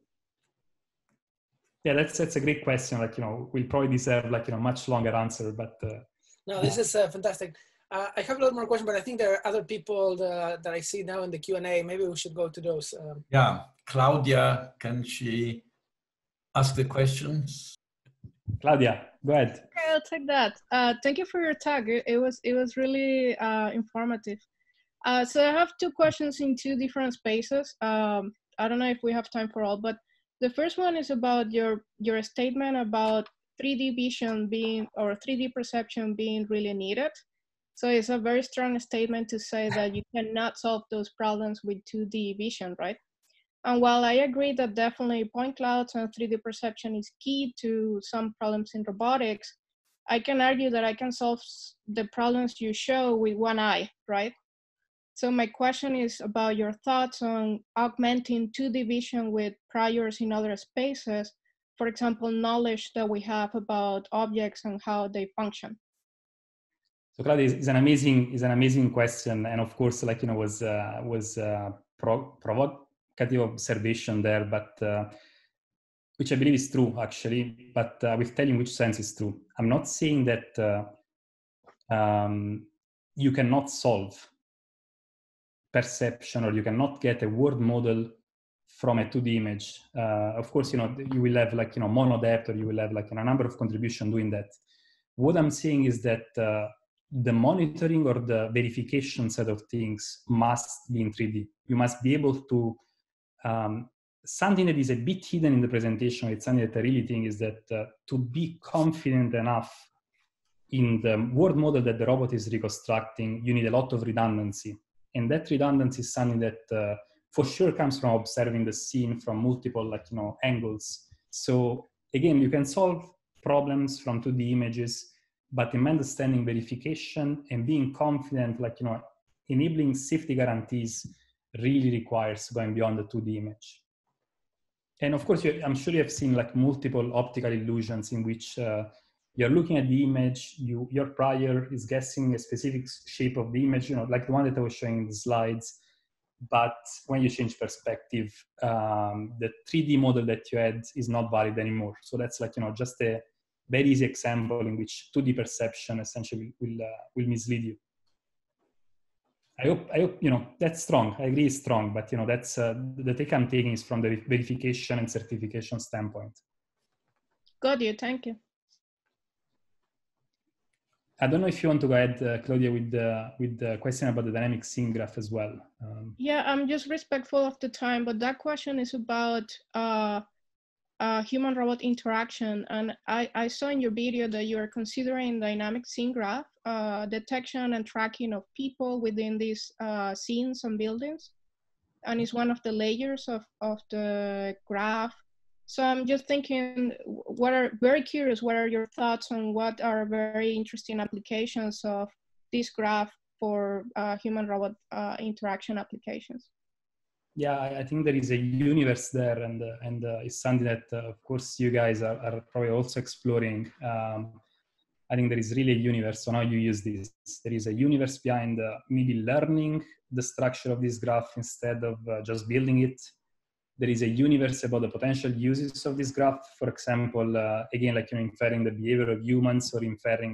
Yeah, that's a great question. We'll probably deserve much longer answer, but. No, this is fantastic. I have a lot more questions, but I think there are other people that I see now in the Q&A. Maybe we should go to those. Yeah, Claudia, can she ask the questions? Claudia, go ahead. Okay, I'll take that. Thank you for your talk. It was really informative. So I have two questions in two different spaces. I don't know if we have time for all, but the first one is about your statement about 3D vision being, or 3D perception being really needed. So it's a very strong statement to say that you cannot solve those problems with 2D vision, right? And while I agree that definitely point clouds and 3D perception is key to some problems in robotics, I can argue that I can solve the problems you show with one eye, right? So my question is about your thoughts on augmenting 2D vision with priors in other spaces, for example, knowledge that we have about objects and how they function. So Claudia, is an amazing question, and of course, was provocative observation there, but which I believe is true actually. But I will tell you in which sense it's true. I'm not saying that you cannot solve perception or you cannot get a word model from a 2D image. Of course, you will have mono depth, or you will have a number of contributions doing that. What I'm saying is that the monitoring or the verification side of things must be in 3D. You must be able to, something that is a bit hidden in the presentation, it's something that I really think is that to be confident enough in the word model that the robot is reconstructing, you need a lot of redundancy. And that redundancy is something that for sure comes from observing the scene from multiple angles. So again, you can solve problems from 2D images, but in understanding verification and being confident, enabling safety guarantees really requires going beyond the 2D image. And of course, I'm sure you have seen multiple optical illusions in which you're looking at the image, your prior is guessing a specific shape of the image, like the one that I was showing in the slides. But when you change perspective, the 3D model that you had is not valid anymore. So that's just a very easy example in which 2D perception essentially will mislead you. I hope that's strong. I agree it's strong, but that's the take I'm taking is from the verification and certification standpoint. Got you. Thank you. I don't know if you want to go ahead, Claudia, with the question about the dynamic scene graph as well. Yeah, I'm just respectful of the time, but that question is about human-robot interaction. And I saw in your video that you are considering dynamic scene graph, detection and tracking of people within these scenes and buildings. And it's one of the layers of the graph. So I'm just thinking, very curious, what are your thoughts on what are very interesting applications of this graph for human-robot interaction applications? Yeah, I think there is a universe there, and it's something that, of course, you guys are probably also exploring. I think there is really a universe on how you use this. There is a universe behind maybe learning the structure of this graph instead of just building it. There is a universe about the potential uses of this graph. For example, again, inferring the behavior of humans, or inferring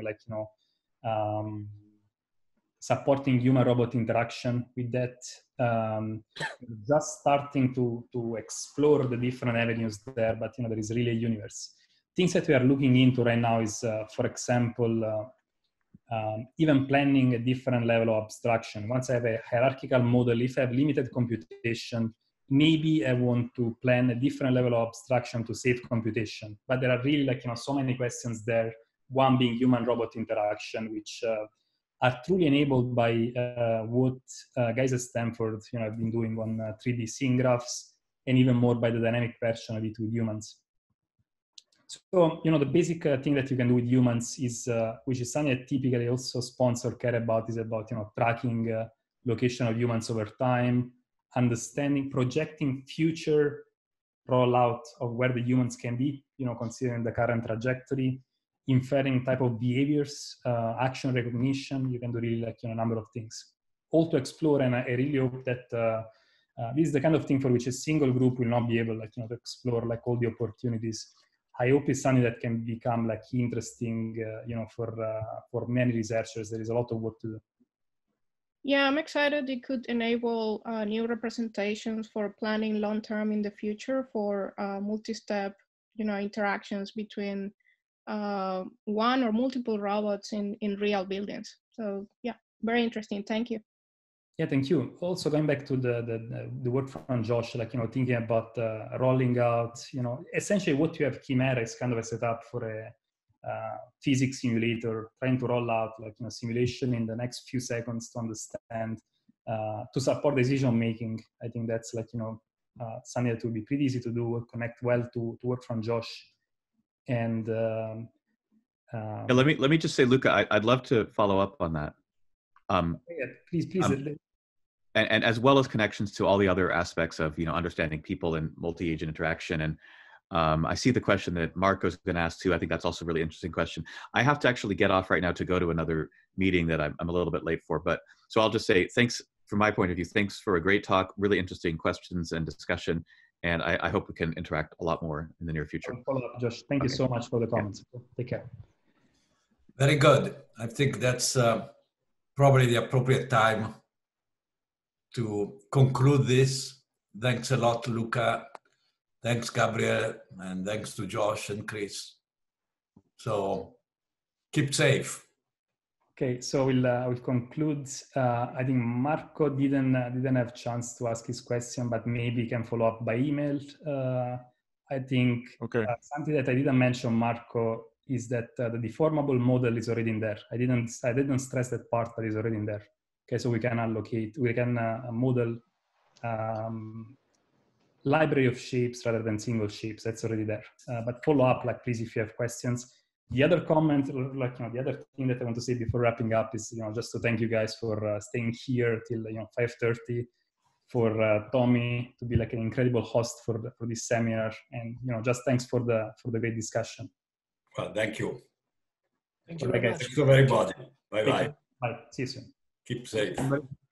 supporting human-robot interaction with that. Just starting to explore the different avenues there, but there is really a universe. Things that we are looking into right now is, for example, even planning a different level of abstraction. Once I have a hierarchical model, if I have limited computation, maybe I want to plan a different level of abstraction to save computation. But there are really so many questions there. One being human-robot interaction, which are truly enabled by what guys at Stanford have been doing on 3D scene graphs, and even more by the dynamic version of it with humans. So, the basic thing that you can do with humans is, which is something that typically also sponsors care about, is about, tracking location of humans over time, understanding, projecting future rollout of where the humans can be, considering the current trajectory, inferring type of behaviors, action recognition. You can do really a number of things. All to explore, and I really hope that this is the kind of thing for which a single group will not be able to explore all the opportunities. I hope it's something that can become interesting, for many researchers. There is a lot of work to do. Yeah, I'm excited it could enable new representations for planning long-term in the future for multi-step, interactions between one or multiple robots in real buildings. So yeah, very interesting. Thank you. Yeah, thank you. Also going back to the work from Josh, thinking about rolling out, essentially what you have Chimera is kind of a setup for a physics simulator, trying to roll out simulation in the next few seconds to understand, to support decision making. I think that's something that will be pretty easy to do, connect well to work from Josh. And yeah, let me just say, Luca, I'd love to follow up on that. Yeah, please. And as well as connections to all the other aspects of understanding people and multi-agent interaction. And I see the question that Marco's going to ask too. I think that's also a really interesting question. I have to actually get off right now to go to another meeting that I'm a little bit late for. But so I'll just say thanks from my point of view. Thanks for a great talk, really interesting questions and discussion. And I hope we can interact a lot more in the near future. I'll follow up, Josh. Thank you so much for the comments. Yeah. Take care. Very good. I think that's probably the appropriate time to conclude this. Thanks a lot, Luca. Thanks, Gabriel, and thanks to Josh and Chris. So keep safe. Okay, so we'll conclude. I think Marco didn't have a chance to ask his question, but maybe he can follow up by email. I think something that I didn't mention, Marco, is that the deformable model is already in there. I didn't stress that part, but it's already in there. Okay, so we can model library of shapes rather than single shapes. That's already there. But follow up, please, if you have questions. The other comment, the other thing that I want to say before wrapping up is, just to thank you guys for staying here till 5:30, for Tommy to be an incredible host for this seminar, and just thanks for the great discussion. Well, thank you. Thank you very much. Thanks to everybody. Bye-bye. Bye. See you soon. Keep safe.